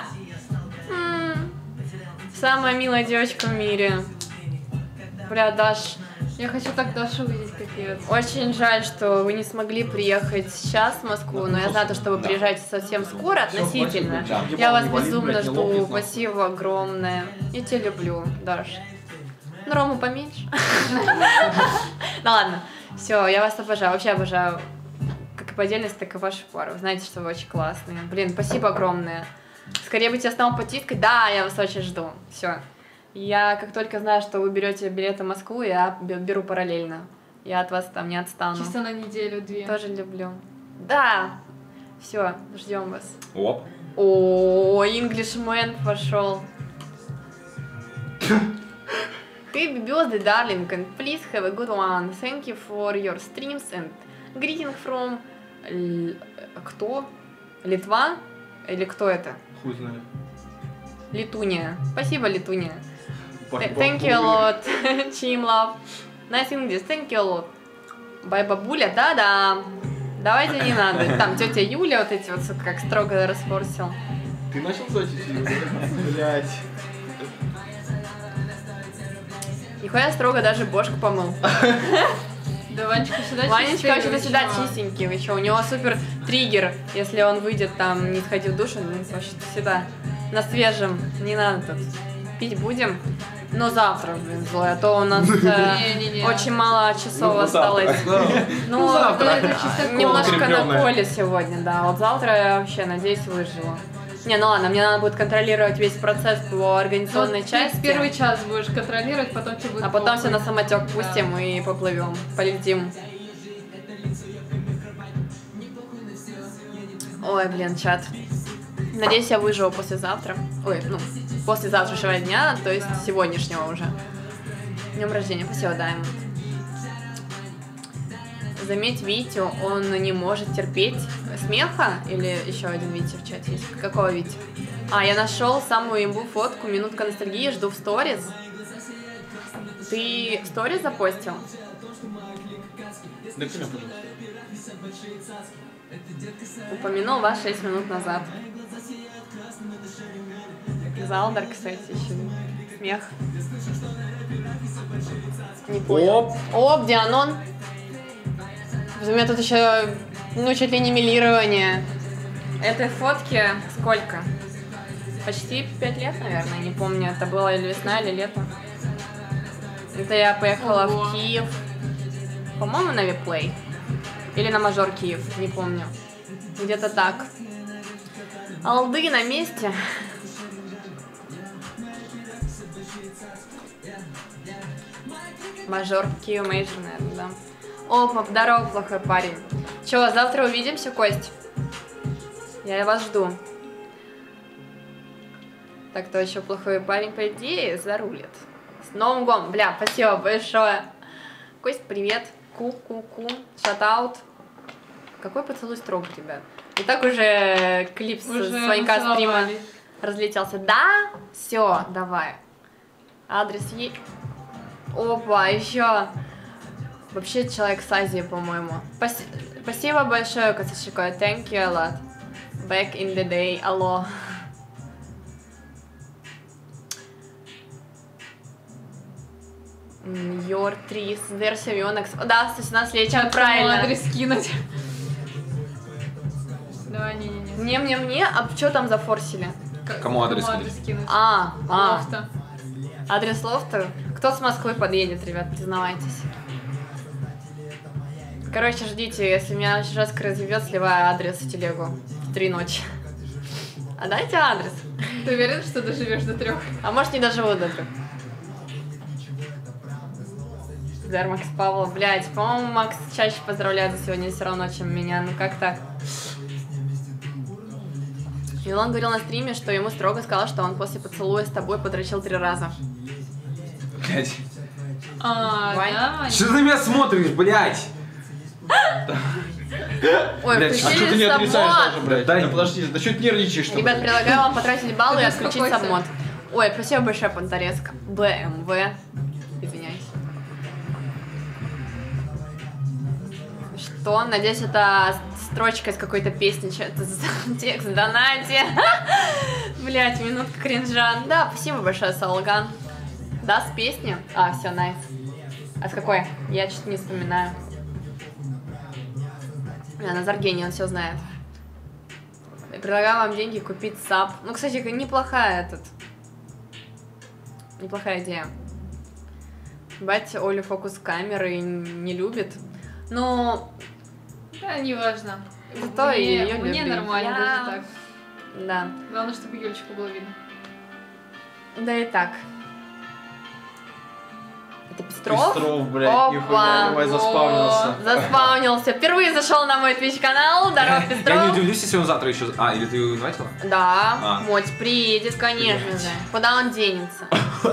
Самая милая девочка в мире. Бля, Даш, Я хочу так Дашу увидеть, капец. очень жаль, что вы не смогли приехать сейчас в Москву, но я знаю, что вы приезжаете совсем скоро, относительно. Я вас безумно жду. Спасибо огромное. Я тебя люблю, Даш. Ну, Рому поменьше. Ну ладно, все, я вас обожаю, вообще обожаю. Как и по отдельности, так и вашу пару. Знаете, что вы очень классные. Блин, спасибо огромное. Скорее бы тебя снова потискать. Да, я вас очень жду. Все. Я как только знаю, что вы берете билеты в Москву, я беру параллельно. Я от вас там не отстану. Чисто на неделю-две. Тоже люблю. Да. Все, ждем вас. Оп. О, Englishman пошел. Happy birthday, darling, and please have a good one. Thank you for your streams and greeting from... Кто? Литва? Или кто это? Хуй знает. Литуния. Спасибо, Литуния. Thank you a lot, Team Love. Nice English, thank you a lot. Бай, бабуля, да-да. Давайте не надо. Там тетя Юля вот эти вот, как строго расфорсил. Ты начал зайти? Блять. Нихуя строго даже бошку помыл. Да, Ванечка всегда Ванечка вообще-то чистый, всегда чувак. чистенький, вы чё, у него супер триггер, если он выйдет там, не сходил в душ, он вообще-то всегда на свежем, не надо тут. Пить будем, но завтра, блин, злой, а то у нас Не-не-не. очень мало часов осталось. Ну, завтра. Это чисто немножко крепёная. на коле сегодня, да, вот завтра я вообще, надеюсь, выживу. Не, ну ладно, мне надо будет контролировать весь процесс по организационной части. Первый час будешь контролировать, потом тебе будет А потом все похуй. на самотек пустим и поплывем, полетим. Ой, блин, чат. Надеюсь, я выживу послезавтра. Ой, ну, после завтрашнего дня, то есть сегодняшнего уже. Днем рождения, спасибо, Даймонд. Заметь Витю, он не может терпеть смеха. Или еще один Витя в чате есть? Какого Витя? А, я нашел самую имбу фотку, минутка ностальгии, жду в сторис. Ты сторис запостил? Да меня, пожалуйста. Упомянул вас 6 минут назад. Залдар, кстати, еще. Смех. Не понял. Оп, Дианон. У меня тут еще, ну, чуть ли не милирование. Этой фотке сколько? Почти 5 лет, наверное, не помню, это было или весна, или лето. Это я поехала Ого. в Киев, по-моему, на Виплей. Или на Мажор Киев, не помню. Где-то так. Алды на месте. Мажор Киев Мейджор, наверное, да. О, здорово, плохой парень. Чё, завтра увидимся, Кость? Я вас жду. Так, кто еще плохой парень, по идее, зарулит. С Новым годом. Бля, спасибо большое. Кость, привет. Ку-ку-ку. Шатаут. Какой поцелуй строг, ребят. И так уже клип с Ванька стрима разлетелся. Да? Все, давай. Адрес есть. Опа, еще. Вообще человек с Азии, по-моему. Спасибо большое, Катюшико. Thank you a lot. Back in the day. Алло. Your trees. Версия Yonex. Да, 117-летие, правильно. Адрес скинуть. Давай, не-не-не. Мне, а что там зафорсили? Кому адрес скинуть? А. Лофта. Адрес лофта? Кто с Москвы подъедет, ребят, признавайтесь. Короче, ждите, если меня Жеска разъебет, сливаю адрес в телегу в 3 ночи. А дайте адрес. Ты уверен, что доживешь до 3? А может, не доживу до 3. Здар Макс Павлов, блядь, по-моему, Макс чаще поздравляет за сегодня все равно, чем меня, ну как так? И он говорил на стриме, что ему строго сказал, что он после поцелуя с тобой подрочил 3 раза. Блядь. Вань? Да? Что ты на меня смотришь, блядь? Ой, Блядь, А что ты включили не отрицаешь сабмод. даже, блядь? Дай- Да подожди, да что ты нервничаешь, что? Ребят, предлагаю вам потратить баллы и Ты отключить успокойся. сабмод. Ой, спасибо большое, Понторезк. БМВ. Извиняюсь. Что? Надеюсь, это строчка из какой-то песни. Это текст, донате. Блять, минутка кринжа. Да, спасибо большое, Салган. Да, с песни? А, все, найс. А с какой? Я что-то не вспоминаю. Назар гений, он все знает. Я предлагаю вам деньги купить саб. Ну, кстати, неплохая неплохая идея. Бать, Оля фокус камеры не любит. Но Да, неважно. зато и ее любит. Мне нормально Я- даже так. Да. Главное, чтобы Юлечку было видно. Да и так. Это Пестров? Пестров, блядь, Опа. нихуя, давай заспавнился. Заспаунился. Впервые зашел на мой Twitch-канал. Здорово, Я не Пестров. удивлюсь, если он завтра еще... А, или ты его инвайтила? Да, А. Моть приедет, конечно же. Куда он денется?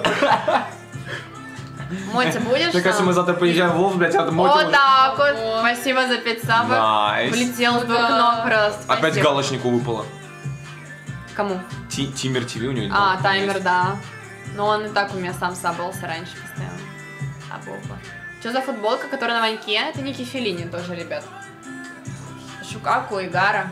Мотя, будешь? Мне кажется, мы завтра поезжаем в Лов, блядь, а Вот Мотя уже- так вот. О. Спасибо за 5 сабов. Найс. Влетел с 2 Да. ног просто. Опять Спасибо. галочнику выпало. Кому? Тимер ТВ у него. А, есть. таймер, да. Но он и так у меня сам сабался раньше постоянно. Что за футболка, которая на Ваньке? Это Ники Феллини тоже, ребят. Шукаку и Гара.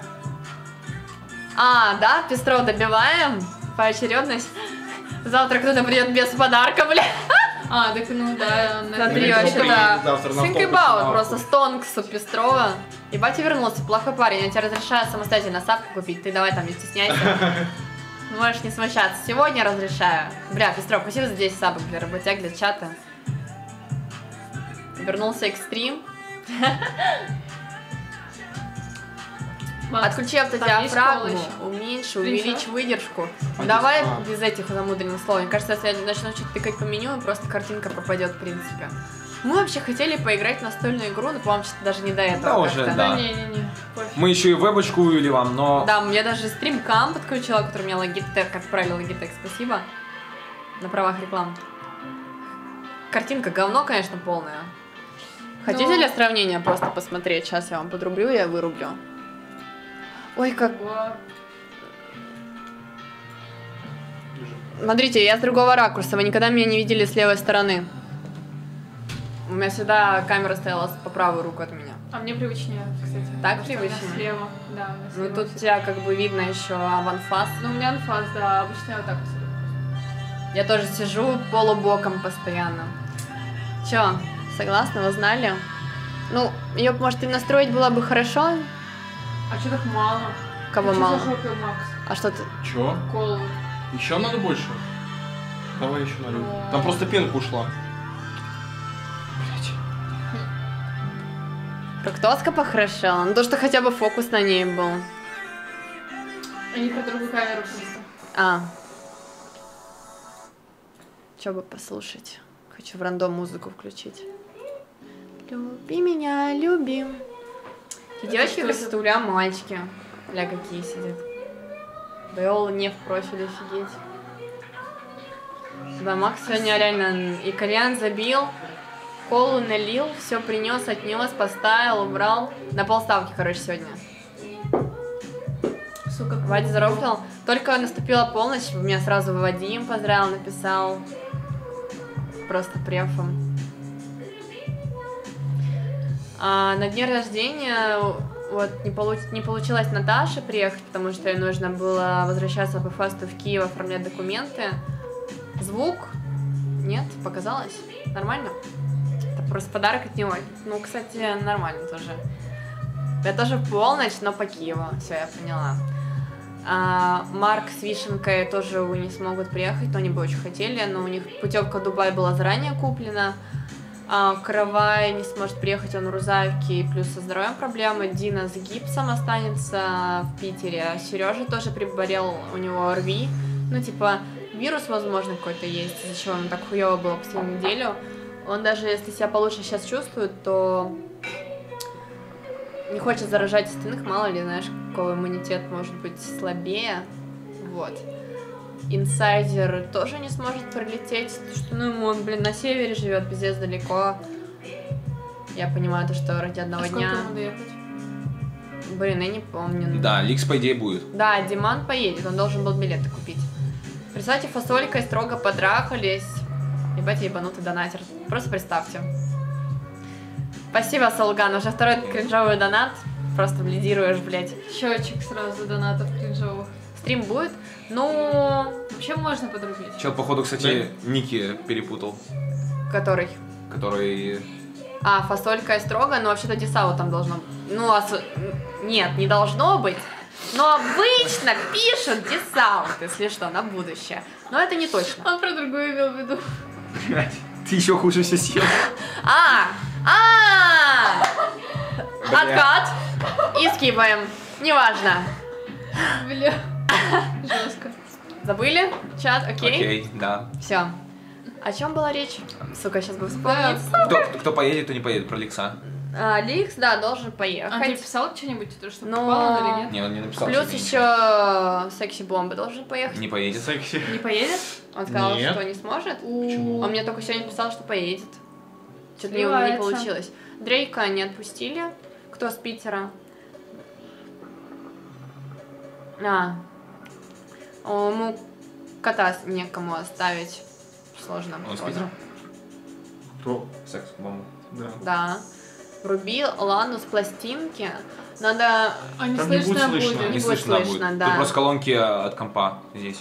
А, да, Пестров добиваем. Поочередность. Завтра кто-то придет без подарка, бля. А, так ну да. Смотри, Или вообще, кто да. приедет завтра на Think автобусе about, на просто авто. стонкс у Пестрова. И батя вернулся, плохой парень, я тебе разрешаю самостоятельно сапку купить. Ты давай там не стесняйся. Можешь не смущаться. Сегодня разрешаю. Бля, Пестров, спасибо за 10 сабок для работяг, для чата. Вернулся экстрим. Отключи автодиафрагму, есть уменьши, Блин, увеличь что? выдержку. А Давай здесь- без этих замудренных слов. Мне кажется, если я начну что-то тыкать по меню, просто картинка пропадет, в принципе. Мы вообще хотели поиграть в настольную игру, но, по-моему, что-то даже не до этого. Да уже, как-то. да. Не-не-не. Пофиг. Мы еще и вебочку вывели вам, но... Да, я даже стримкам подключила, который у меня Logitech, отправил Logitech, спасибо. На правах рекламы. Картинка говно, конечно, полная. Хотите Ну. для сравнения просто посмотреть? Сейчас я вам подрублю, я вырублю. Ой, как... Ого. Смотрите, я с другого ракурса, вы никогда меня не видели с левой стороны. У меня всегда камера стояла по правую руку от меня. А мне привычнее, кстати. Так потому что у меня привычнее? Слева, да. у меня Ну слева тут всё. тебя как бы видно еще аванфас. Ну, у меня анфас, да, обычно я вот так вот сижу. Я тоже сижу полубоком постоянно. Чё, согласны, вы знали? Ну, ее, может, и настроить было бы хорошо. А что так мало? Кого Ты мало? Что за жопой, Макс? А что ты? Чё? Колу. Еще надо больше? Давай еще налью. Ну. Там просто пенка ушла. Блять. Фруктоска похорошела. Ну, то, что хотя бы фокус на ней был. Они про другую камеру просто. А. Чё бы послушать? Хочу в рандом музыку включить. Люби меня, люби. И Это девочки что красотули, а мальчики. Ля, какие сидят. Бэол не в профиле, офигеть. Да, Макс сегодня реально и кальян забил, колу налил, все принес, отнес, поставил, убрал. На полставки, короче, сегодня. Сука, Вадя зарофлил. Только наступила полночь, меня сразу Вадим поздравил, написал. Просто префом. На дне рождения вот не получилось Наташе приехать, потому что ей нужно было возвращаться по фасту в Киев, оформлять документы. Звук? Нет? Показалось? Нормально? Это просто подарок от него. Ну, кстати, нормально тоже. Я тоже в полночь, но по Киеву. Все, я поняла. Марк с Вишенкой тоже не смогут приехать, но они бы очень хотели, но у них путевка в Дубай была заранее куплена. Каравай не сможет приехать, он в Рузаевке, и плюс со здоровьем проблемы. Дина с гипсом останется в Питере. Сережа тоже приболел, у него ОРВИ. Ну, типа, вирус, возможно, какой-то есть, из-за чего он так хуёво было последнюю неделю. Он даже если себя получше сейчас чувствует, то не хочет заражать остальных, мало ли, знаешь, какой иммунитет может быть слабее. Вот. Инсайдер тоже не сможет прилететь, потому что, ну, ему он, блин, на севере живет, пиздец далеко. Я понимаю, то, что ради одного дня... Сколько ему доехать? Блин, я не помню. Да, Ликс, по идее, будет. Да, Диман поедет, он должен был билеты купить. Представьте, фасолькой строго потрахались. Ебать, ебанутый донатер. Просто представьте. Спасибо, Солган, уже второй кринжовый донат. Просто лидируешь, блядь. Счетчик сразу донатов кринжовых. Стрим будет? Ну... Вообще можно подрубить. Чел, походу, кстати, Ники перепутал. Который? Который... Фасолька и строго, но вообще-то Дисау там должно быть. Ну, нет, не должно быть. Но обычно пишут Дисаут, если что, на будущее. Но это не точно. Он про другое имел в виду. Блять, ты еще хуже все съел. Откат. И скипаем. Неважно. Бля. Жестко. Забыли? Чат, окей? Окей, да. Все. О чем была речь? Сука, сейчас бы вспомнить. Кто поедет, то не поедет, про Ликса. Ликс, да, должен А ты поехать. писал что-нибудь, что Но- попало или нет? Не, он не написал. Плюс что еще секси-бомба должен поехать. не поедет. Секси. Не поедет? Он сказал, Нет. что не сможет. Почему? Он мне только сегодня писал, что поедет. Что-то у него не Сливается. получилось. Дрейка не отпустили. Кто с Питера? Ему кота некому оставить. Сложно. Он с тоже. Питера? Кто? Секс, бомбу. Да. Да. Вруби Лану с пластинки. Надо... А не Там не будет слышно слышно. будет. Не Не будет слышно слышно, будет. да. Тут просто колонки от компа здесь.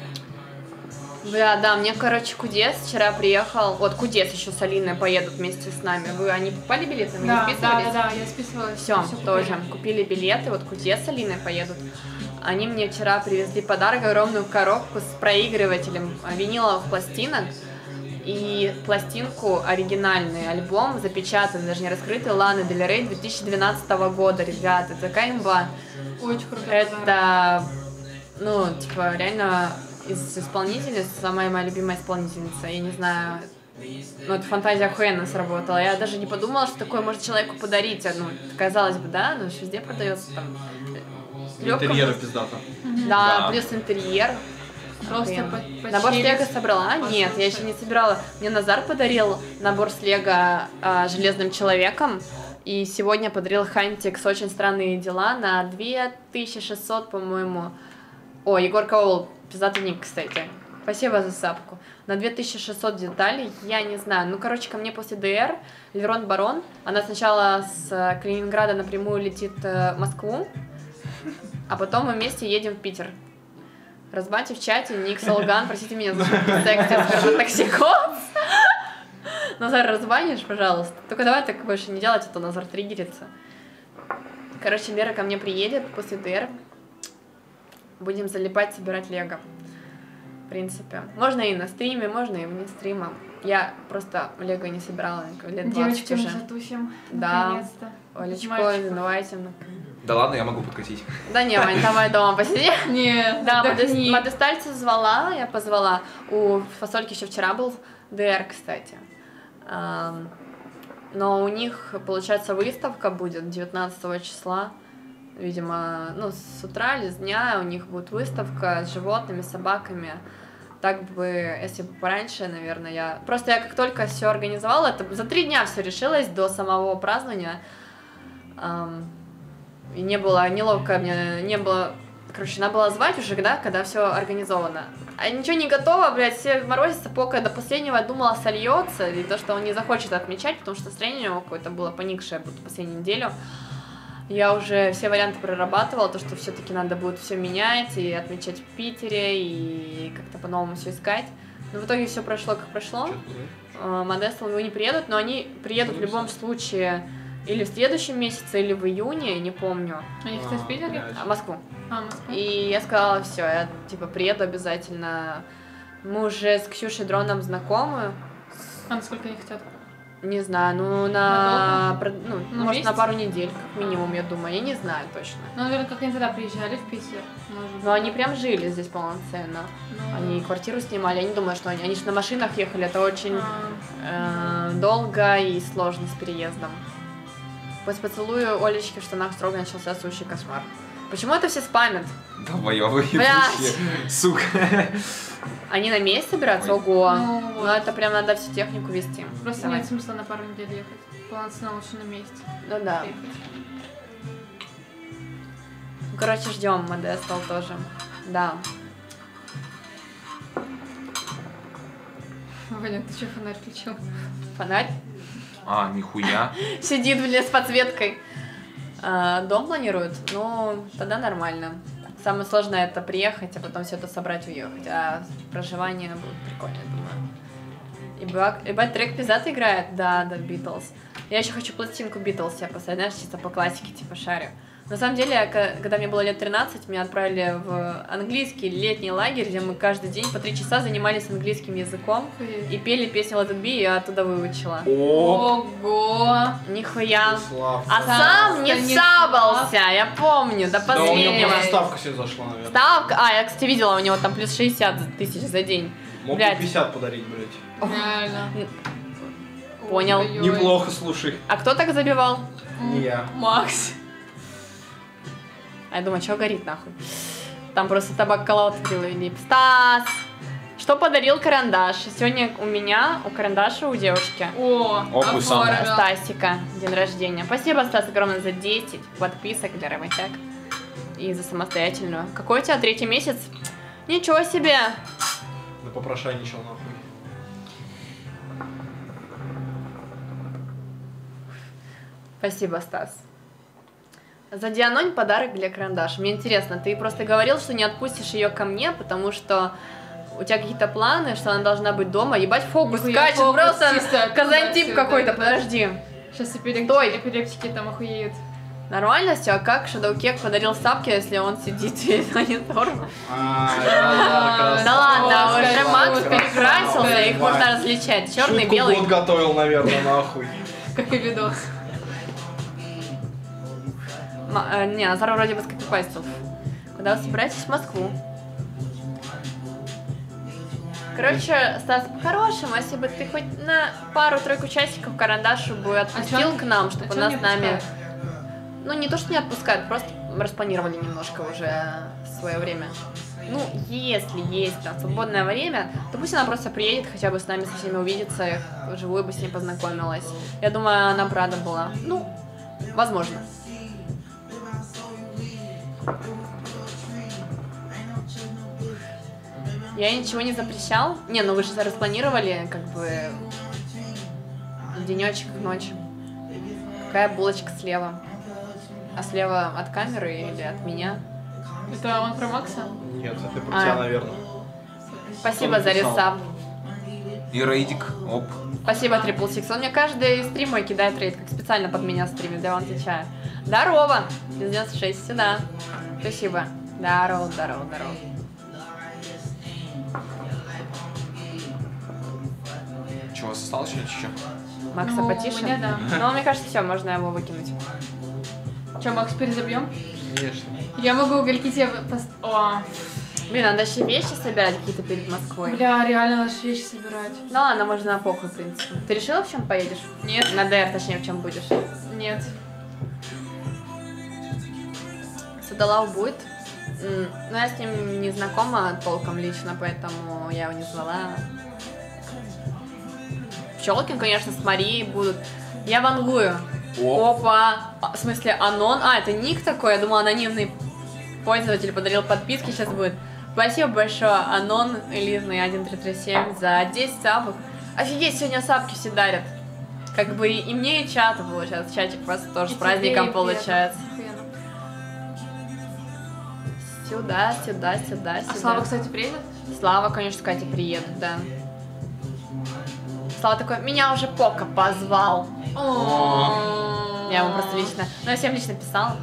Бля, да, мне, короче, Кудес вчера приехал. Вот Кудес еще с Алиной поедут вместе с нами. Они покупали билеты? Мы не Да, списывались? да, я списывалась. Все, Всё тоже. купили. Купили билеты, вот Кудес с Алиной поедут. Они мне вчера привезли подарок, огромную коробку с проигрывателем виниловых пластинок. И пластинку, оригинальный альбом, запечатанный, даже не раскрытый, Ланы Дель Рей 2012 года, ребята, такая имба. Очень крутой подарок. Это, ну, типа, реально из исполнительниц, самая моя любимая исполнительница, я не знаю, ну, это фантазия охуенно сработала. Я даже не подумала, что такое может человеку подарить. Ну, казалось бы, да, но везде продается там. Интерьера пиздата. Да, Да. плюс интерьер. Просто Блин. Набор с Лего почились. собрала? Нет, я еще не собирала. Мне Назар подарил набор с Лего Железным Человеком. И сегодня подарил Хантик с «Очень странные дела» на 2600, по-моему. О, Егор Каул, пиздатый ник, кстати. Спасибо за сапку. На 2600 деталей, я не знаю. Ну, короче, ко мне после ДР Лерон Барон. Она сначала с Калининграда напрямую летит в Москву, а потом мы вместе едем в Питер. Разбаньте в чате, ник Солган, простите меня за секс, токсикоз. Назар, разбанишь, пожалуйста? Только давай так больше не делать, а то Назар триггерится. Короче, Лера ко мне приедет после ДР. Будем залипать, собирать Лего. В принципе. Можно и на стриме, можно и вне стрима. Я просто Лего не собирала лет 20 Девочки, мы уже. затусим. Да. Наконец-то. Олечко, Мальчиков. давайте. Да ладно, я могу подкатить. Да не, Вань, давай дома посиди. Нет, Да, отдохни. Модестальца звала, я позвала. У Фасольки еще вчера был ДР, кстати. Но у них, получается, выставка будет 19 числа. Видимо, ну, с утра или с дня у них будет выставка с животными, собаками. Так бы, если бы пораньше, наверное, я... Просто я как только все организовала, это за 3 дня все решилось до самого празднования. И не было неловко, мне не было Короче, надо было звать уже, когда все организовано. А ничего не готово, блядь, все морозятся, пока до последнего я думала сольется, и то, что он не захочет отмечать, потому что настроение у него какое-то было поникшее, будто последнюю неделю. Я уже все варианты прорабатывала, то, что все-таки надо будет все менять и отмечать в Питере, и как-то по-новому все искать. Но в итоге все прошло, как прошло. Модесто не приедут, но они приедут в любом случае или в следующем месяце, или в июне, не помню. Они хотят в Питере? Москву. Москву. И я сказала, все, я типа приеду обязательно. Мы уже с Ксюшей Дроном знакомы. А насколько они хотят? Не знаю, ну может месяц? на пару недель, как минимум, я думаю. Я не знаю точно. Ну, наверное, как они тогда приезжали в Питер. Может. Но они прям жили здесь полноценно. Ну, Они квартиру снимали, я не думаю, что они же на машинах ехали, это очень долго и сложно с переездом. После поцелуя Олечки в штанах строго начался сущий кошмар. Почему это все спамят? Долбоёбы Блядь. ебучие, сука. Они на месте собираются? Ой. Ого! Ну, Ну вот. это прям надо всю технику вести. Просто Давай. нет смысла на пару недель ехать. Полноценно лучше на месте. Ну да. Приехать. Короче, ждем Модесто тоже. Да. Ваня, ты что, фонарь включил? Фонарь. А, нихуя. Сидит, блин, с подсветкой. Дом планируют? Ну, тогда нормально. Самое сложное это приехать, а потом все это собрать и уехать. А проживание будет прикольно, я думаю. И бать, трек Пиззата играет? Да, Битлз. Я еще хочу пластинку Битлз себе поставить, знаешь, чисто по классике, типа шарю. На самом деле, когда мне было лет 13, меня отправили в английский летний лагерь, где мы каждый день по 3 часа занимались английским языком и пели песню Let It Be, и я оттуда выучила. О, Ого! Нихуя. Слав. А сам не не сабался, я помню, до Да, у него последнего. просто ставка себе зашла, наверное. Ставка, я, кстати, видела, у него там плюс 60 тысяч за день. Мог бы Блядь. 50 подарить, блядь. Реально. Понял. Ой-ой-ой. Неплохо, слушай. А кто так забивал? Не я. Макс. А я думаю, что горит нахуй? Там просто табак колол или Стас! Что подарил карандаш? Сегодня у меня, у карандаша, у девушки. О, Опус сам. оформил. Стасика, день рождения. Спасибо, Стас, огромное за 10 подписок для работяг. И за самостоятельную. Какой у тебя 3-й месяц? Ничего себе! Да попрошайничал нахуй. Спасибо, Стас. За Дианонь подарок для карандаша. Мне интересно, ты просто говорил, что не отпустишь ее ко мне, потому что у тебя какие-то планы, что она должна быть дома. Ебать, фокус Нихуя, скачет, фокус просто чисто казантип оттуда, какой-то, да. подожди. Сейчас Стой. эпилептики там охуеют. Нормально все? А как Шадоукек подарил Сапке, если он сидит перед монитором? Да ладно, О, уже скажи, Макс о, перекрасился, скажи. их можно различать. Черный, белый. Шутку год готовил, наверное, нахуй. Как и видос. Не, Назар вроде бы скопипастил. Куда вы собираетесь? В Москву. Короче, Стас, по-хорошему, если бы ты хоть на пару-тройку часиков карандашу бы отпустил к нам, чтобы она с нами... Ну, не то, что не отпускают, просто распланировали немножко уже свое время. Ну, если есть там свободное время, то пусть она просто приедет, хотя бы с нами со всеми увидится, вживую бы с ней познакомилась. Я думаю, она бы рада была. Ну, возможно. Я ничего не запрещал. Не, ну вы же распланировали, как бы, денечек в ночь. Какая булочка слева? А слева от камеры или от меня? Это он про Макса? Нет, это про тебя, наверное. Спасибо Кто за написал? ресап. И рейдик, оп. Спасибо, Triple Six. Он мне каждый стрим мой кидает рейд, как специально под меня стримит, да, он отвечает. Здорово! 96 сюда. Спасибо. Здорово, здорово, здорово. Че, у вас осталось что-нибудь еще? Макса Ну, потише? у меня да. Ну, мне кажется, все, можно его выкинуть. Че, Макс, перезабьем? Конечно. Я могу угольки тебе О, Блин, надо еще вещи собирать какие-то перед Москвой. бля, реально наши вещи собирать. Ну ладно, можно на похуй, в принципе. Ты решила, в чем поедешь? Нет. На ДР, точнее, в чем будешь? Нет. Судалав будет. Ну, я с ним не знакома толком лично, поэтому я его не звала. Пчелкин, конечно, с Марией будут. Я вангую. Оп. Опа! В смысле, Анон? А, это ник такой? Я думала, анонимный пользователь подарил подписки, сейчас будет. Спасибо большое, Анон Элизный 1337 за 10 сабок. Офигеть, сегодня сабки все дарят. Как бы и мне, и чату получается. Чатик вас тоже с праздником получается. Сюда, сюда, сюда, сюда. А Слава, кстати, приедет? Слава, конечно, Катя приедет, да. Слава такой, меня уже Пока позвал. Я ему просто лично, ну я всем лично писала.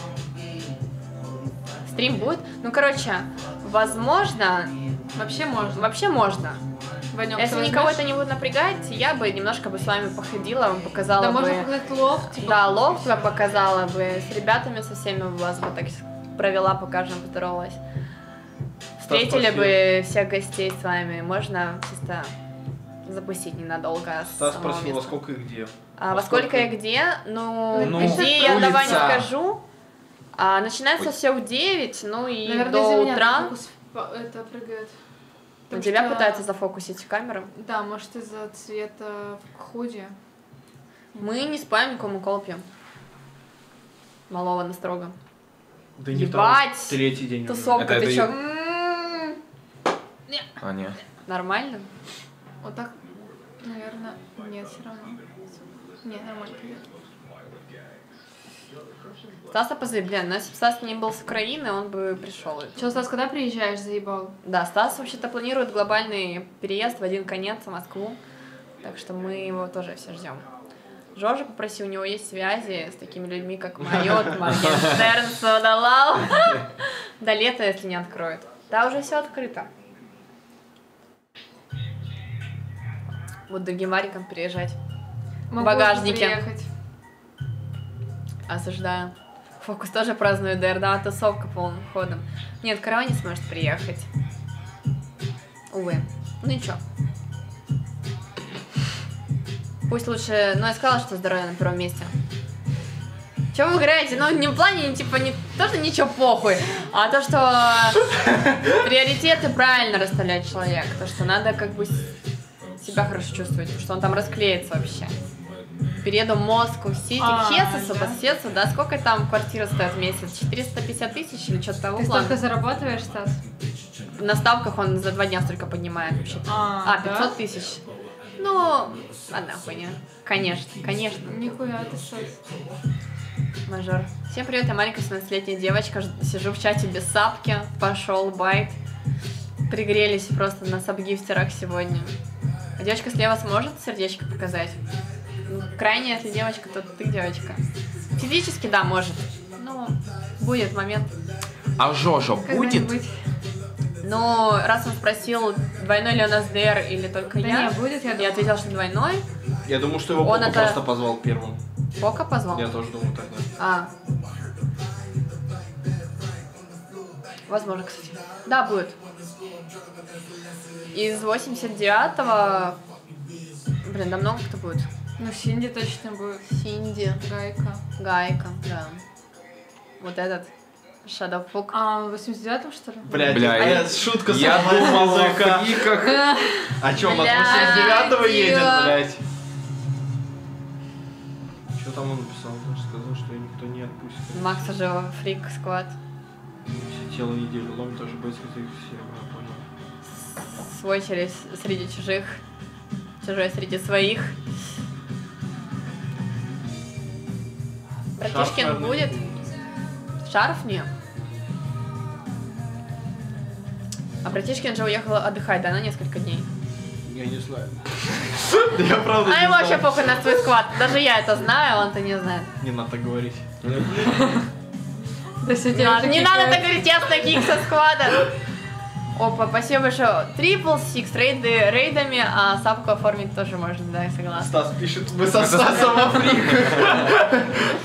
Стрим будет? Ну, короче, возможно... Вообще можно. Вообще можно. Ванёк, Если ты никого возьмешь? это не будет напрягать, я бы немножко бы с вами походила, вам показала Да, бы... можно показать лофт. Типа, Да, лофт бы показала бы, с ребятами со всеми вас бы так провела, покажем, поздоровалась. Встретили бы всех гостей с вами, можно чисто запустить ненадолго. с Стас самого спросил, во места. сколько и где. Во сколько и где? Ну, Ну, где я улица. давай не скажу. Начинается все в 9, ну и наверное, до из-за меня утра. фокус это прыгает. На Потому тебя что- пытаются зафокусить камеру. Да, может из-за цвета в худи. Мы не спаем, никому кол пьем. Малого на строго. Да не Ебать! второй, третий день. уже. Тусовка, Это ты и- чё? А, нет. Нормально? Вот так, наверное, нет, все равно. Нет, нормально пойдет. Стаса позови, блин, но если бы Стас не был с Украины, он бы пришел. Че, Стас, когда приезжаешь, заебал? Да, Стас вообще-то планирует глобальный переезд в один конец в Москву, так что мы его тоже все ждем. Жоржа попросил, у него есть связи с такими людьми, как Майот, Моргенштерн, Содалал. До лета, если не откроют. Да, уже все открыто. Буду другим Мариком переезжать. Могу В багажнике. приехать. Осуждаю. Фокус тоже празднует ДР, да, тусовка полным ходом. Нет, Карава не сможет приехать. Увы. Ну ничего. Пусть лучше... Ну, я сказала, что здоровье на первом месте. Чего вы играете? Ну, не в плане, типа, не то, что ничего похуй, а то, что приоритеты правильно расставлять человек. То, что надо как бы себя хорошо чувствовать, что он там расклеится вообще. Перееду в Москву, Сити, Хесусу, да. Бассесу, да, сколько там квартира стоит в месяц? 450 тысяч или что-то того Ты плана? столько зарабатываешь, Стас? На ставках он за 2 дня столько поднимает вообще-то. Да? 500 тысяч. Ну, одна хуйня. Конечно, конечно. Нихуя ты, Стас. Мажор. Всем привет, я маленькая 17-летняя девочка, сижу в чате без сапки, пошел байт. Пригрелись просто на сабгифтерах сегодня. А девочка слева сможет сердечко показать? Ну, крайне, если девочка, то ты девочка. Физически, да, может. Ну, будет момент. А Жожа будет? Когда-нибудь. Но раз он спросил, двойной ли у нас ДР или только Да я, не, будет, я я думаю. ответила, что двойной. Я думаю, что его Он Пока это- просто позвал первым. Пока позвал? Я тоже думаю так, да. А. Возможно, кстати. Да, будет. Из 89-го... Блин, да много кто будет. Ну, Синди точно будет. Синди, Гайка. Гайка, да. Вот этот. Шадофук. А, в 89-м, что ли? Блядь, Бля, шутка Я сломалась думал с о языка. фриках. А чё, он от Блядь, 89-го едет, ё. блядь? Что там он написал? Он же сказал, что никто не отпустит. Макс уже фрик сквад. Все тело неделю ломит, тоже бойцы их все, я понял. Свой среди чужих. Чужой среди своих. Братишкин Шарф, будет? Шарф не. А Братишкин же уехал отдыхать, да, на несколько дней. Я не знаю. Да я правда А не ему вообще знаю. похуй на свой склад. Даже я это знаю, он-то не знает. Не надо так говорить. Да сегодня Не надо так говорить, я с таких со склада. Опа, спасибо большое. Трипл Сикс рейдами, а сапку оформить тоже можно, да, я согласна. Стас пишет, мы со Стасом во фриках.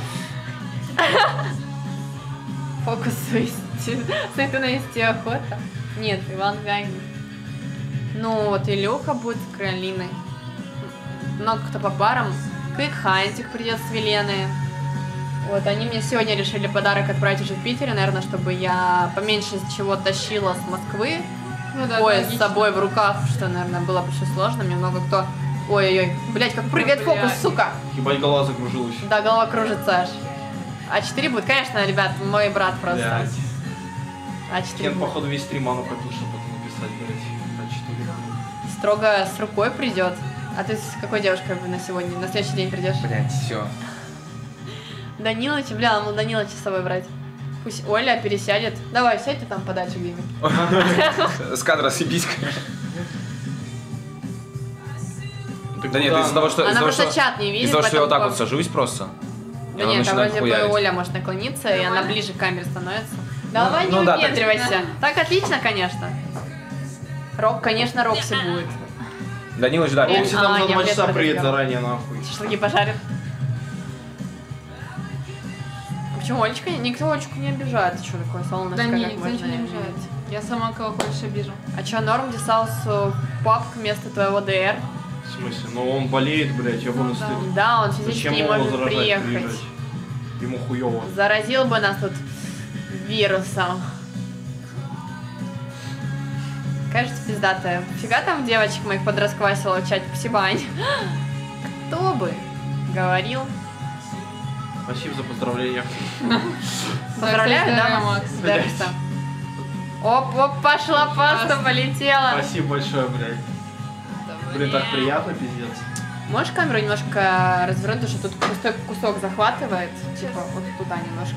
Фокус сытности охота. Нет, Иван Гайни. Ну вот Илюха будет с Каролиной. Много кто по парам. Квик Хантик придет с Веленой. Вот, они мне сегодня решили подарок отправить уже в Питере, наверное, чтобы я поменьше чего тащила с Москвы. Ну да, Ой, с логично. собой в руках, что, наверное, было бы еще сложно. Мне много кто... Ой-ой-ой, блять, как прыгает Блядь. фокус, сука! Ебать, голова закружилась. Да, голова кружится аж. А 4 будет, конечно, ребят, мой брат просто. Блядь. А4. Кен, походу, весь стрим ману копил, чтобы это написать, блядь. А4. Строго с рукой придет. А ты с какой девушкой на сегодня, на следующий день придешь? Блять, все. Данилыч, бля, надо Данилыча с собой брать. Пусть Оля пересядет. Давай, сядь ты там подальше где-нибудь. С кадра съебись, конечно. Да нет, куда? из-за того, что... Она из-за того, просто что- чат не видит. Из-за того, что я вот так поэтому вот сажусь просто. Да и она нет, там начинает вроде бы хуярить. Оля может наклониться, и она ближе к камере становится. Давай ну не да, так- выпендривайся. Так отлично, конечно. Рок, конечно, Рокси будет. Данилыч, да, Рокси Рокси там за Аня, 2 привет, часа приедет подождём. заранее, нахуй. Шашлыки пожарит. Почему Олечка? Никто Олечку не обижает. Ты что такое, солнышко? Да как не, никто можно ничего не обидеть? обижает. Я сама кого хочешь обижу. А чё, норм Десаусу папк вместо твоего ДР? В смысле? Ну он болеет, блядь, ебаный стыд. Да, он Зачем физически не его может заражать, приехать. приезжать? Ему хуёво. Заразил бы нас тут вирусом. Кажется, пиздатая. Фига там девочек моих подрасквасила в чате. Спасибо, Ань. Кто бы говорил. Спасибо за поздравления. Поздравляю, да, Здорово, Макс? Макс. Здравствуйте. Оп, пошла паста, полетела. Спасибо большое, блядь. Блин, так приятно, пиздец. Можешь камеру немножко развернуть, потому что тут пустой кусок захватывает. Типа вот туда немножко.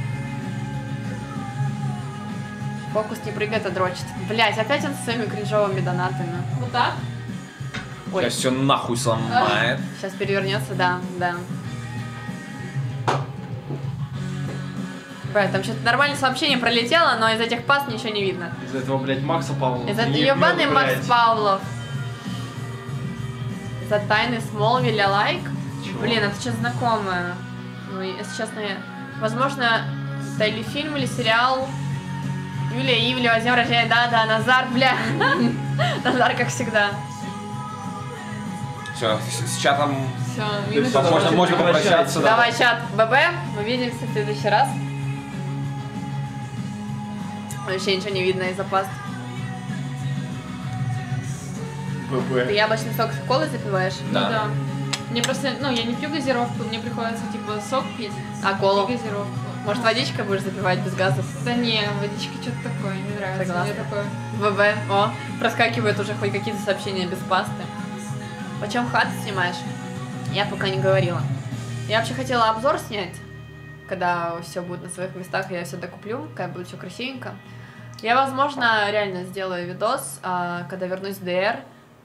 Фокус не прыгает, а дрочит. Блять, опять он со своими кринжовыми донатами. Вот так? Ой, Сейчас все нахуй сломает. сейчас перевернется, да, да. Блядь, там что-то нормальное сообщение пролетело, но из этих пас ничего не видно. Из-за этого, блядь, Макса Павлова. Из-за не ебаный ебёт, Макс блядь. Павлов. За тайны Смолвиля лайк. Чего? Блин, это что-то знакомое. Ну, если честно, возможно, это или фильм, или сериал. Юлия Ивлева, с днем рождения, да, Назар, бля. Назар, как всегда. Все, с чатом Все, минус можно попрощаться. да. Давай, чат, ББ, увидимся в следующий раз. Вообще ничего не видно из-за паст. Ты ББ. яблочный сок с колой запиваешь? Ну Да. да. Мне просто, ну, я не пью газировку, мне приходится, типа, сок пить, А колу? и газировку. Может, водичкой будешь запивать без газов? Да не, водичка что-то такое, не нравится. Согласна. Мне такое. ВВ, о, проскакивают уже хоть какие-то сообщения без пасты. Почем хату снимаешь? Я пока не говорила. Я вообще хотела обзор снять, когда все будет на своих местах, и я все докуплю, когда будет все красивенько. Я, возможно, реально сделаю видос, когда вернусь в ДР,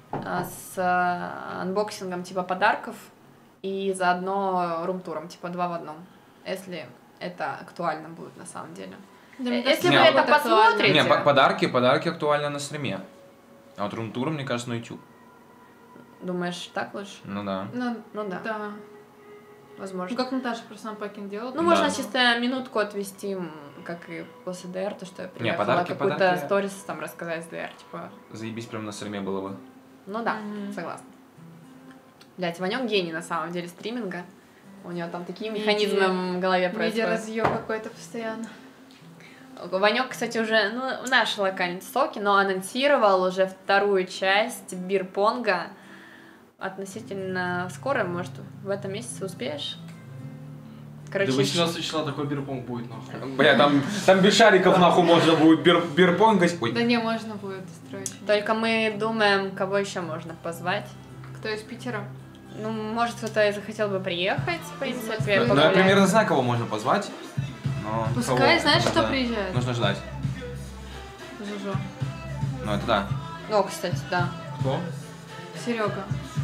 с анбоксингом типа подарков и заодно рум-туром, типа 2 в 1, если это актуально будет на самом деле. Да, мне Если кажется, вы Не, это будет актуально. посмотрите... Не, подарки актуальны на стриме. А вот рум-тур, мне кажется, на YouTube. Думаешь, так лучше? Ну да. Ну да, Да. возможно. Ну, как Наташа просто Пакин делала. Ну, Да. можно чисто минутку отвести, как и после ДР, то, что я приехала, подарки, какой-то подарки. сторис там рассказать с ДР, типа, Заебись прям на стриме было бы. ну да, Мгм. согласна. Блять, Ванек гений на самом деле стриминга, у него там такие Медиа- механизмы в голове происходят. Медиаразъёб какой-то постоянно. Ванек, кстати, уже, ну, в нашей локальной соки, но анонсировал уже вторую часть бирпонга относительно скоро, может, в этом месяце успеешь? Короче, До 18 числа такой бирпонг будет, нахуй. Бля, там без шариков нахуй можно будет бирпонгать. Ой. Да не, можно будет устроить. только мы думаем, кого еще можно позвать. Кто из Питера? Ну, может, кто-то и захотел бы приехать, в принципе, Москвы. Ну, Ну, я погулять. примерно знаю, кого можно позвать. Но Пускай, кого? знаешь, кто Да. приезжает? Нужно ждать. Жужу. Ну, это да. Ну, кстати, да. Кто? Серега.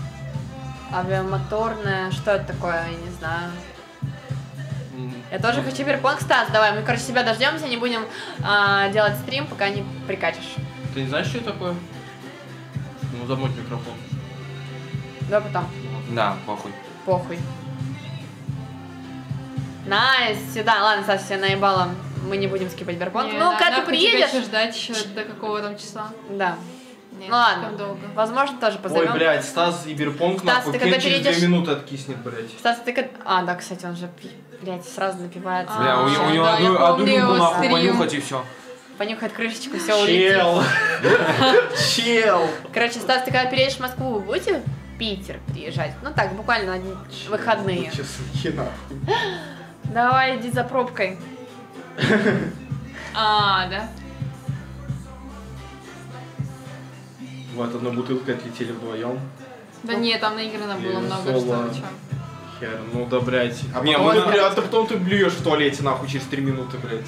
Авиамоторная, что это такое, я не знаю. М, Я тоже хочу бирпонг. Стас, давай, мы, короче, тебя дождемся, не будем делать стрим, пока не прикатишь. Ты не знаешь, что это такое? Ну, замочь микрофон. Давай потом. Да, похуй. Похуй. Найс, сюда. Ладно, Стас, я наебала. Мы не будем скипать бирпонг. Не, Ну, на- когда ты нахуй тебя приедешь... ещё ждать еще до какого там числа? Да. Нет, Ну ладно. слишком долго. Возможно, тоже Ой, позовем. блядь, Стас и бирпонг, Стас, нахуй, ты Кен когда через перейдешь- 2 минуты откиснет, блядь. Стас, ты как... А, да, кстати, он же, блядь, сразу напивается. Бля, у него да, я одну помню рюмку его нахуй стрим. понюхать и все. Понюхает крышечку, все улетит. Чел! Чел! Короче, Стас, ты когда переедешь в Москву, вы будете в Питер приезжать? Ну так, буквально на одни выходные. Чесноки, нахуй. Давай, иди за пробкой. А, да? Вот, одной бутылкой отлетели вдвоем. Да нет, там наиграно было Блин, много, что соло. вы чё. Хер, ну да, блядь. А Не, потом, мы ты, на- блядь, потом ты блюешь в туалете, нахуй, через 3 минуты, блядь.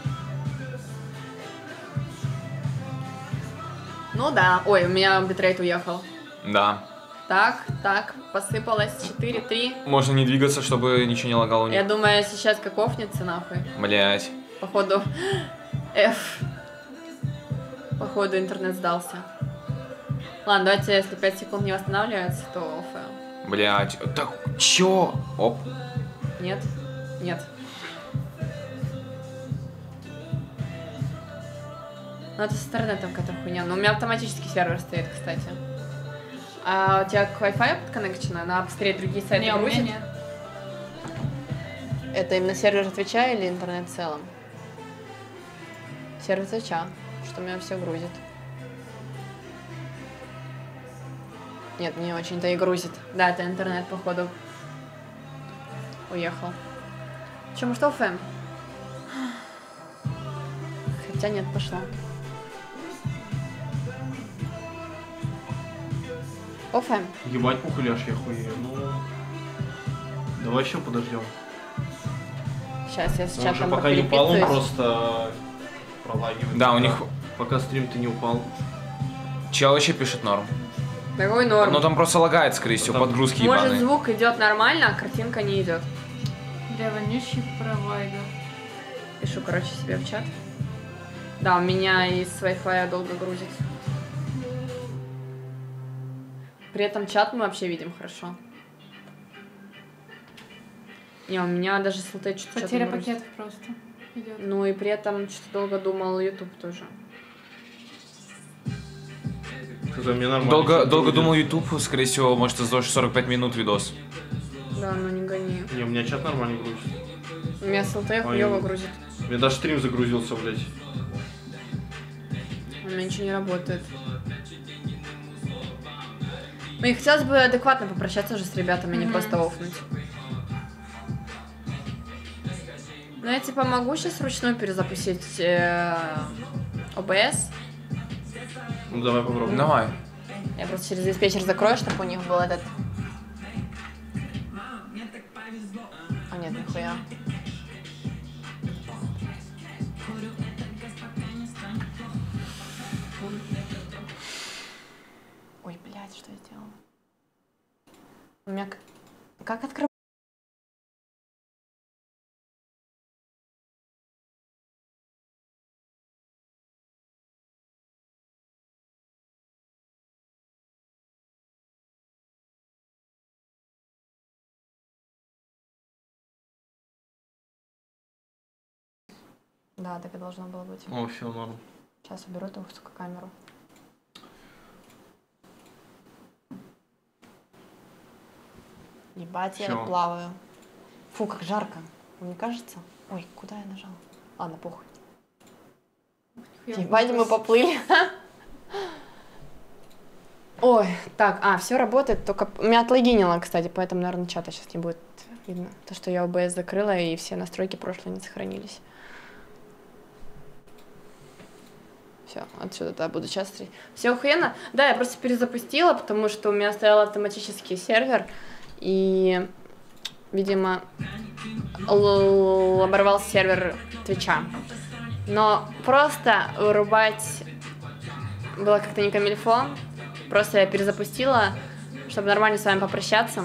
Ну да. Ой, у меня битрейт уехал. Да. Так, посыпалось 4-3. Можно не двигаться, чтобы ничего не лагало у Я них. думаю, сейчас как офнется нахуй. Блять. Походу F. Походу интернет сдался. Ладно, давайте, если 5 секунд не восстанавливается, то F. Блять. Так, чё? Оп. Нет? Нет. Ну это с интернетом какая-то хуйня. Но у меня автоматически сервер стоит, кстати. А у тебя к Wi-Fi подконнекчена? Она быстрее другие сайты Не, у меня грузит? нет. Это именно сервер Твича или интернет в целом? Сервер Твича, что меня все грузит. Нет, не очень-то и грузит. Да, это интернет, походу. Уехал. Чему что, ФМ? Хотя нет, пошло. ОФМ. Ебать пухуляш, я хуею. Ну, давай еще подождем. Сейчас я с Он уже чатом пока не упал, он попереписываюсь. просто пролагивает. Да, у них... Пока стрим ты не упал. Чел вообще пишет норм. Какой норм? Но там просто лагает, скорее всего, Там- подгрузки Может, ебаные. звук идет нормально, а картинка не идет. Бля, вонючий провайдер. Пишу, короче, себе в чат. Да, у меня из Wi-Fi долго грузит. При этом чат мы вообще видим хорошо. Не, у меня даже с LTE что-то Потеря не грузит. пакетов просто идет. Ну и при этом что-то долго думал YouTube тоже. Что-то мне нормально. Долго думал YouTube, скорее всего, может из-за 45 минут видос. Да, ну не гони. Не, у меня чат нормально грузит. У меня с LTE Ой. хуёво грузит. У меня даже стрим загрузился, блядь. У меня ничего не работает. Ну и хотелось бы адекватно попрощаться уже с ребятами, не просто офнуть. Ну я типа могу сейчас вручную перезапустить OBS. Ну давай попробуем. Давай. Я просто через диспетчер закрою, чтобы у них был этот... А нет, нихуя. Ой, блядь, что я сделала? У меня... Как открывать? Да, так и должно было быть. О, все, норм. Сейчас уберу эту, сука, камеру. Ебать, я Всё. плаваю. Фу, как жарко. Не кажется? Ой, куда я нажала? Ладно, похуй. Ебать, мы поплыли. Ой, так, все работает, только... Меня отлогинило, кстати, поэтому, наверное, чата сейчас не будет видно. То, что я OBS закрыла, и все настройки прошлые не сохранились. Все, отсюда, да, буду сейчас смотреть. Все охуенно. Да, я просто перезапустила, потому что у меня стоял автоматический сервер, и, видимо, оборвался сервер Твича. Но просто вырубать было как-то не камильфо. Просто я перезапустила, чтобы нормально с вами попрощаться.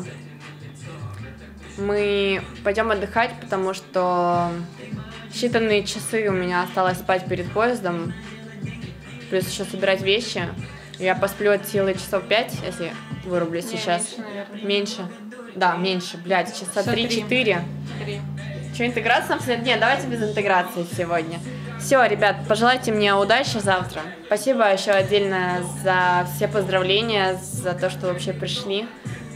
Мы пойдем отдыхать, потому что считанные часы у меня осталось спать перед поездом. Плюс еще собирать вещи. Я посплю от силы часов 5, если вырублюсь Не, сейчас. меньше, наверное. Меньше. Да, меньше, блядь, часа Часа 3-4. 3. Что, интеграция нам вслед? Нет, давайте без интеграции сегодня. Все, ребят, пожелайте мне удачи завтра. Спасибо еще отдельно за все поздравления, за то, что вообще пришли.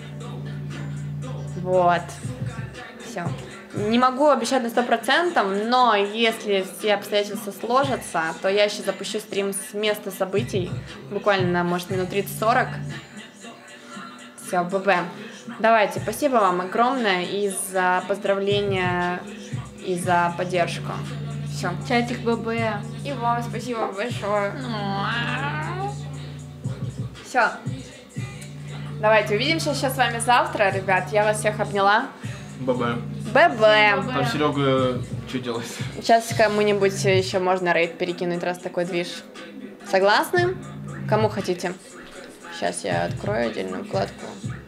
Вот. Все. Не могу обещать на 100%, но если все обстоятельства сложатся, то я еще запущу стрим с места событий. Буквально, может, минут 30-40. Все, ББ. Давайте, спасибо вам огромное и за поздравления, и за поддержку. Все. Чатик ББ. И вам спасибо большое. Все. Давайте увидимся еще с вами завтра, ребят. Я вас всех обняла. ББ. ББ. Там Серега что делает? Сейчас кому-нибудь еще можно рейд перекинуть, раз такой движ. Согласны? Кому хотите? Сейчас я открою отдельную вкладку.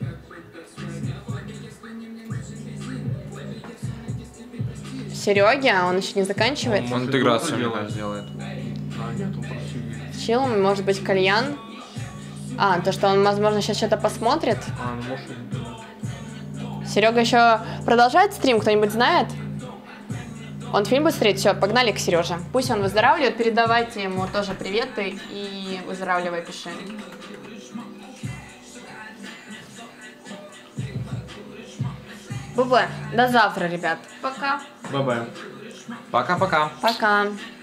Сереге, а он еще не заканчивает. Он интеграцию, мне кажется, делает. А, нет, он просто... Чил, может быть, кальян. А, то, что он, возможно, сейчас что-то посмотрит. А, ну может и... Серега еще продолжает стрим, кто-нибудь знает? Он фильм будет смотреть? Все, погнали к Сереже. Пусть он выздоравливает, передавайте ему тоже приветы и выздоравливай, пиши. Бубы, до завтра, ребят. Пока. ББ. Пока-пока. Пока.